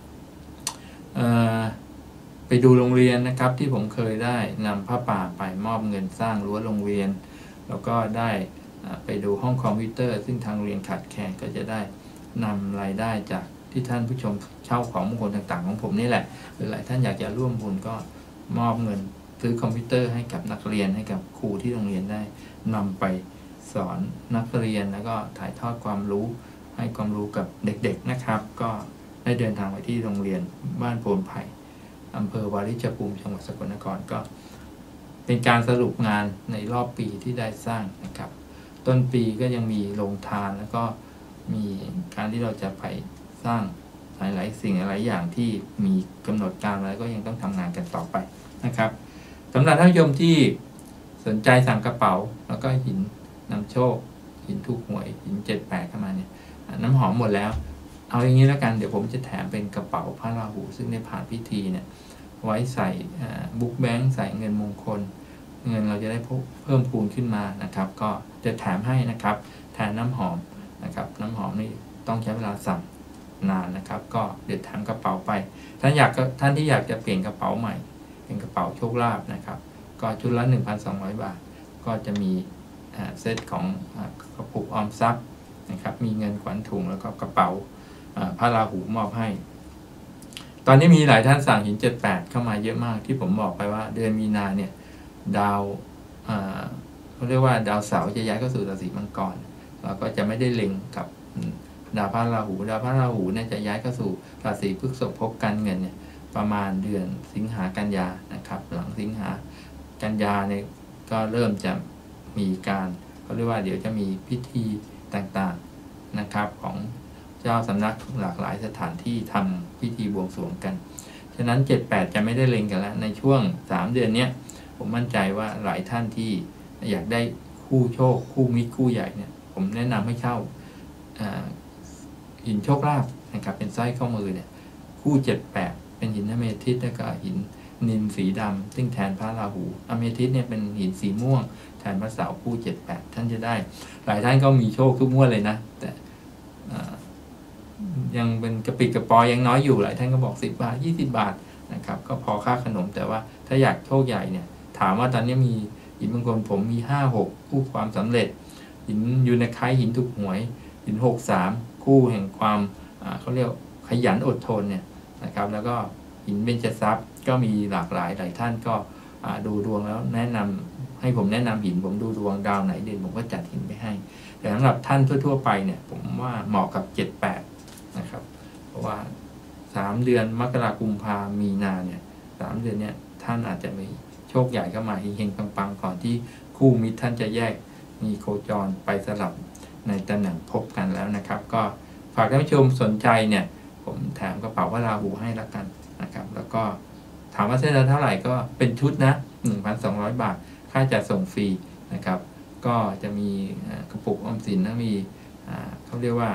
B: ไปดูโรงเรียนนะครับที่ผมเคยได้นำผ้าป่าไปมอบเงินสร้างรั้วโรงเรียนแล้วก็ได้ไปดูห้องคอมพิวเตอร์ซึ่งทางเรียนขาดแคลนก็จะได้นำรายได้จากที่ท่านผู้ชมเช่าของมงคลต่างๆของผมนี่แหละหรือหลายท่านอยากจะร่วมบุญก็มอบเงินซื้อคอมพิวเตอร์ให้กับนักเรียนให้กับครูที่โรงเรียนได้นำไปสอนนักเรียนแล้วก็ถ่ายทอดความรู้ให้ความรู้กับเด็กๆนะครับก็ได้เดินทางไปที่โรงเรียนบ้านโพนไผ่อำเภอวาริชภูมิจังหวัดสกลนครก็เป็นการสรุปงานในรอบปีที่ได้สร้างนะครับต้นปีก็ยังมีโรงทานแล้วก็มีการที่เราจะไปสร้างหลายๆสิ่งหลายอย่างที่มีกำหนดการแล้วก็ยังต้องทำงานกันต่อไปนะครับสำหรับท่านผู้ชมที่สนใจสั่งกระเป๋าแล้วก็หินนำโชคหินถูกหวยหินเจ็ดแปดเข้ามาเนี่ยน้ำหอมหมดแล้วเอาอย่างนี้แล้วกันเดี๋ยวผมจะแถมเป็นกระเป๋าพระราหูซึ่งได้ผ่านพิธีเนี่ยไว้ใส่บุ๊กแบงค์ใส่เงินมงคลเงินเราจะได้เพิ่มพูนขึ้นมานะครับก็จะแถมให้นะครับแทนน้ำหอมนะครับน้ำหอมนี่ต้องใช้เวลาสั่งนานนะครับก็เดี๋ยวทำกระเป๋าไปท่านอยากท่านที่อยากจะเปลี่ยนกระเป๋าใหม่เป็นกระเป๋าโชคลาภนะครับก็ชุดละ หนึ่งพันสองร้อย บาทก็จะมีเซตของกระปุกออมทรัพย์นะครับมีเงินขวัญถุงแล้วก็กระเป๋าพระราหูมอบให้ตอนนี้มีหลายท่านสั่งหินเจ็ดแปดเข้ามาเยอะมากที่ผมบอกไปว่าเดือนมีนาเนี่ยดาวเขาเรียกว่าดาวเสาร์จะย้ายเข้าสู่ราศีมังกรเราก็จะไม่ได้เล็งกับดาวพระราหูดาวพระราหูเนี่ยจะย้ายเข้าสู่ราศีพฤษภพบการเงินเนี่ยประมาณเดือนสิงหากันยานะครับหลังสิงหากันยาเนี่ยก็เริ่มจะมีการเขาเรียกว่าเดี๋ยวจะมีพิธีต่างๆนะครับของเจ้าสำนักหลากหลายสถานที่ทำพิธีบวงสรวงกันฉะนั้นเจ็ดแปดจะไม่ได้เล็งกันแล้วในช่วงสามเดือนนี้ผมมั่นใจว่าหลายท่านที่อยากได้คู่โชคคู่มิตรคู่ใหญ่เนี่ยผมแนะนำให้เช่าหินโชคลาภนะครับเป็นสร้อยข้อมือเนี่ยคู่เจ็ดแปดเป็นหินอเมทิสต์แล้วก็หินนิลสีดำซึ่งแทนพระราหูอเมทิสต์เนี่ยเป็นหินสีม่วงแทนพระเสาร์คู่เจ็ดแปดท่านจะได้หลายท่านก็มีโชคทุกงวดเลยนะแต่ยังเป็นกระปิดกระปอยยังน้อยอยู่หลายท่านก็บอกสิบบาทยี่สิบบาทนะครับก็พอค่าขนมแต่ว่าถ้าอยากโชคใหญ่เนี่ยถามว่าตอนนี้มีหินมงคลผมมีห้าหกคู่ความสำเร็จหินยูไนคล้ายหินถูกหวยหินหกสามคู่แห่งความเขาเรียกขยันอดทนเนี่ยนะครับแล้วก็หินเบญจทรัพย์ก็มีหลากหลายหลายท่านก็ดูดวงแล้วแนะนำให้ผมแนะนำหินผมดูดวงดาวไหนเด่นผมก็จัดหินไปให้แต่สำหรับท่านทั่วๆไปเนี่ยผมว่าเหมาะกับเจ็ดแปดนะครับเพราะว่าสามเดือนมกราคมกุมภาพันธ์มีนาเนี่ยสามเดือนเนี่ยท่านอาจจะมีโชคใหญ่เข้ามาเฮงๆปังๆก่อนที่คู่มิตรท่านจะแยกมีโคจรไปสลับในตำแหน่งพบกันแล้วนะครับก็ฝากท่านผู้ชมสนใจเนี่ยผมแถมกระเป๋าพระราหูให้ละกันนะครับแล้วก็ถามว่าเส้นละเท่าไหร่ก็เป็นชุดนะ หนึ่งพันสองร้อย บาทค่าจัดส่งฟรีนะครับก็จะมีกระปุกออมสินนะมีเขาเรียกว่า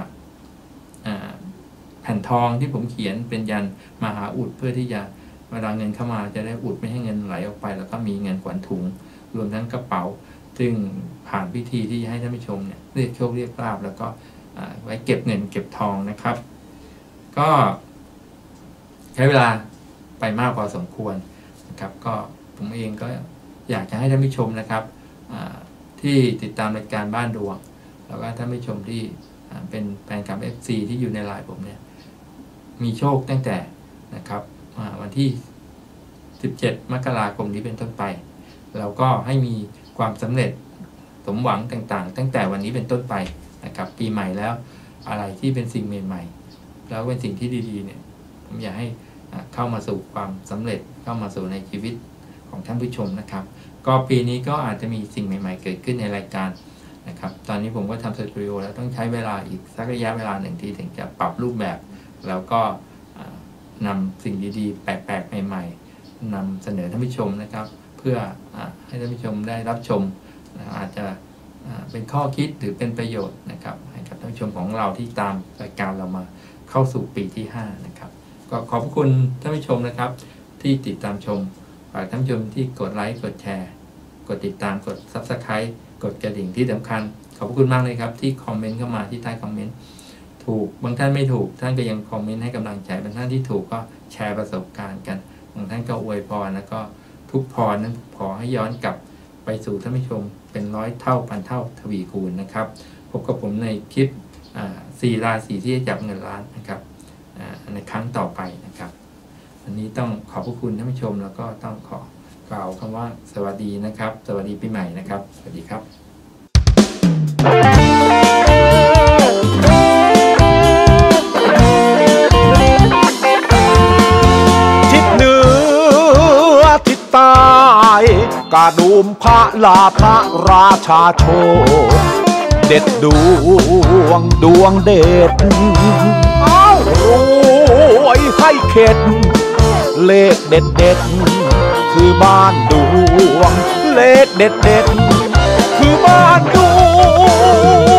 B: แผ่นทองที่ผมเขียนเป็นยันมหาอุดเพื่อที่จะเวลาเงินเข้ามาจะได้อุดไม่ให้เงินไหลออกไปแล้วก็มีเงินขวัญถุงรวมทั้งกระเป๋าซึ่งผ่านพิธีที่จะให้ท่านผู้ชมเนี่ยเรียกโชคเรียกลาภแล้วก็ไว้เก็บเงินเก็บทองนะครับก็ใช้เวลาไปมากพอสมควรนะครับก็ผมเองก็อยากจะให้ท่านผู้ชมนะครับที่ติดตามรายการบ้านดวงแล้วก็ท่านผู้ชมที่เป็นแฟนคลับ เอฟ ซี ที่อยู่ในไลน์ผมเนี่ยมีโชคตั้งแต่นะครับวันที่สิบเจ็ดมกราคมนี้เป็นต้นไปแล้วก็ให้มีความสำเร็จสมหวังต่างๆตั้งแต่วันนี้เป็นต้นไปนะครับปีใหม่แล้วอะไรที่เป็นสิ่งใหม่ๆแล้วเป็นสิ่งที่ดีๆเนี่ยผมอยากให้เข้ามาสู่ความสำเร็จเข้ามาสู่ในชีวิตของท่านผู้ชมนะครับก็ปีนี้ก็อาจจะมีสิ่งใหม่ๆเกิดขึ้นในรายการนะครับตอนนี้ผมก็ทำสตูดิโอแล้วต้องใช้เวลาอีกสักระยะเวลาหนึ่งทีถึงจะปรับรูปแบบแล้วก็นำสิ่งดีๆแปลกๆใหม่ๆนำเสนอท่านผู้ชมนะครับเพื่อให้ท่านผู้ชมได้รับชมอาจจะเป็นข้อคิดหรือเป็นประโยชน์นะครับให้กับท่านผู้ชมของเราที่ตามรายการเรามาเข้าสู่ปีที่ห้านะครับก็ขอบคุณท่านผู้ชมนะครับที่ติดตามชมฝากท่านผู้ชมที่กดไลค์กดแชร์กดติดตามกด ซับสไครบ์ กดกระดิ่งที่สำคัญขอบคุณมากเลยครับที่คอมเมนต์เข้ามาที่ใต้คอมเมนต์ถูกบางท่านไม่ถูกท่านก็ยังคอมเมนต์ให้กำลังใจบางท่านที่ถูกก็แชร์ประสบการณ์กันบางท่านก็อวยพรแล้วก็ทุกพรนั้นขอให้ย้อนกลับไปสู่ท่านผู้ชมเป็นร้อยเท่าพันเท่าทวีคูณนะครับพบกับผมในคลิปสี่ราศีที่จะจับเงินล้านนะครับในครั้งต่อไปนะครับวันนี้ต้องขอบพระคุณท่านผู้ชมแล้วก็ต้องขอกล่าวคำว่าสวัสดีนะครับสวัสดีปีใหม่นะครับสวัสดีครับ
A: ทิศเหนือทิศใต้กระดุมพระลาพระราชาโชคเด็ดดวงดวงเด็ดอ้าวรวยให้เข็ดเลขเด็ดเด็ดคือบ้านดวงเลขเด็ดเด็ดคือบ้านดวง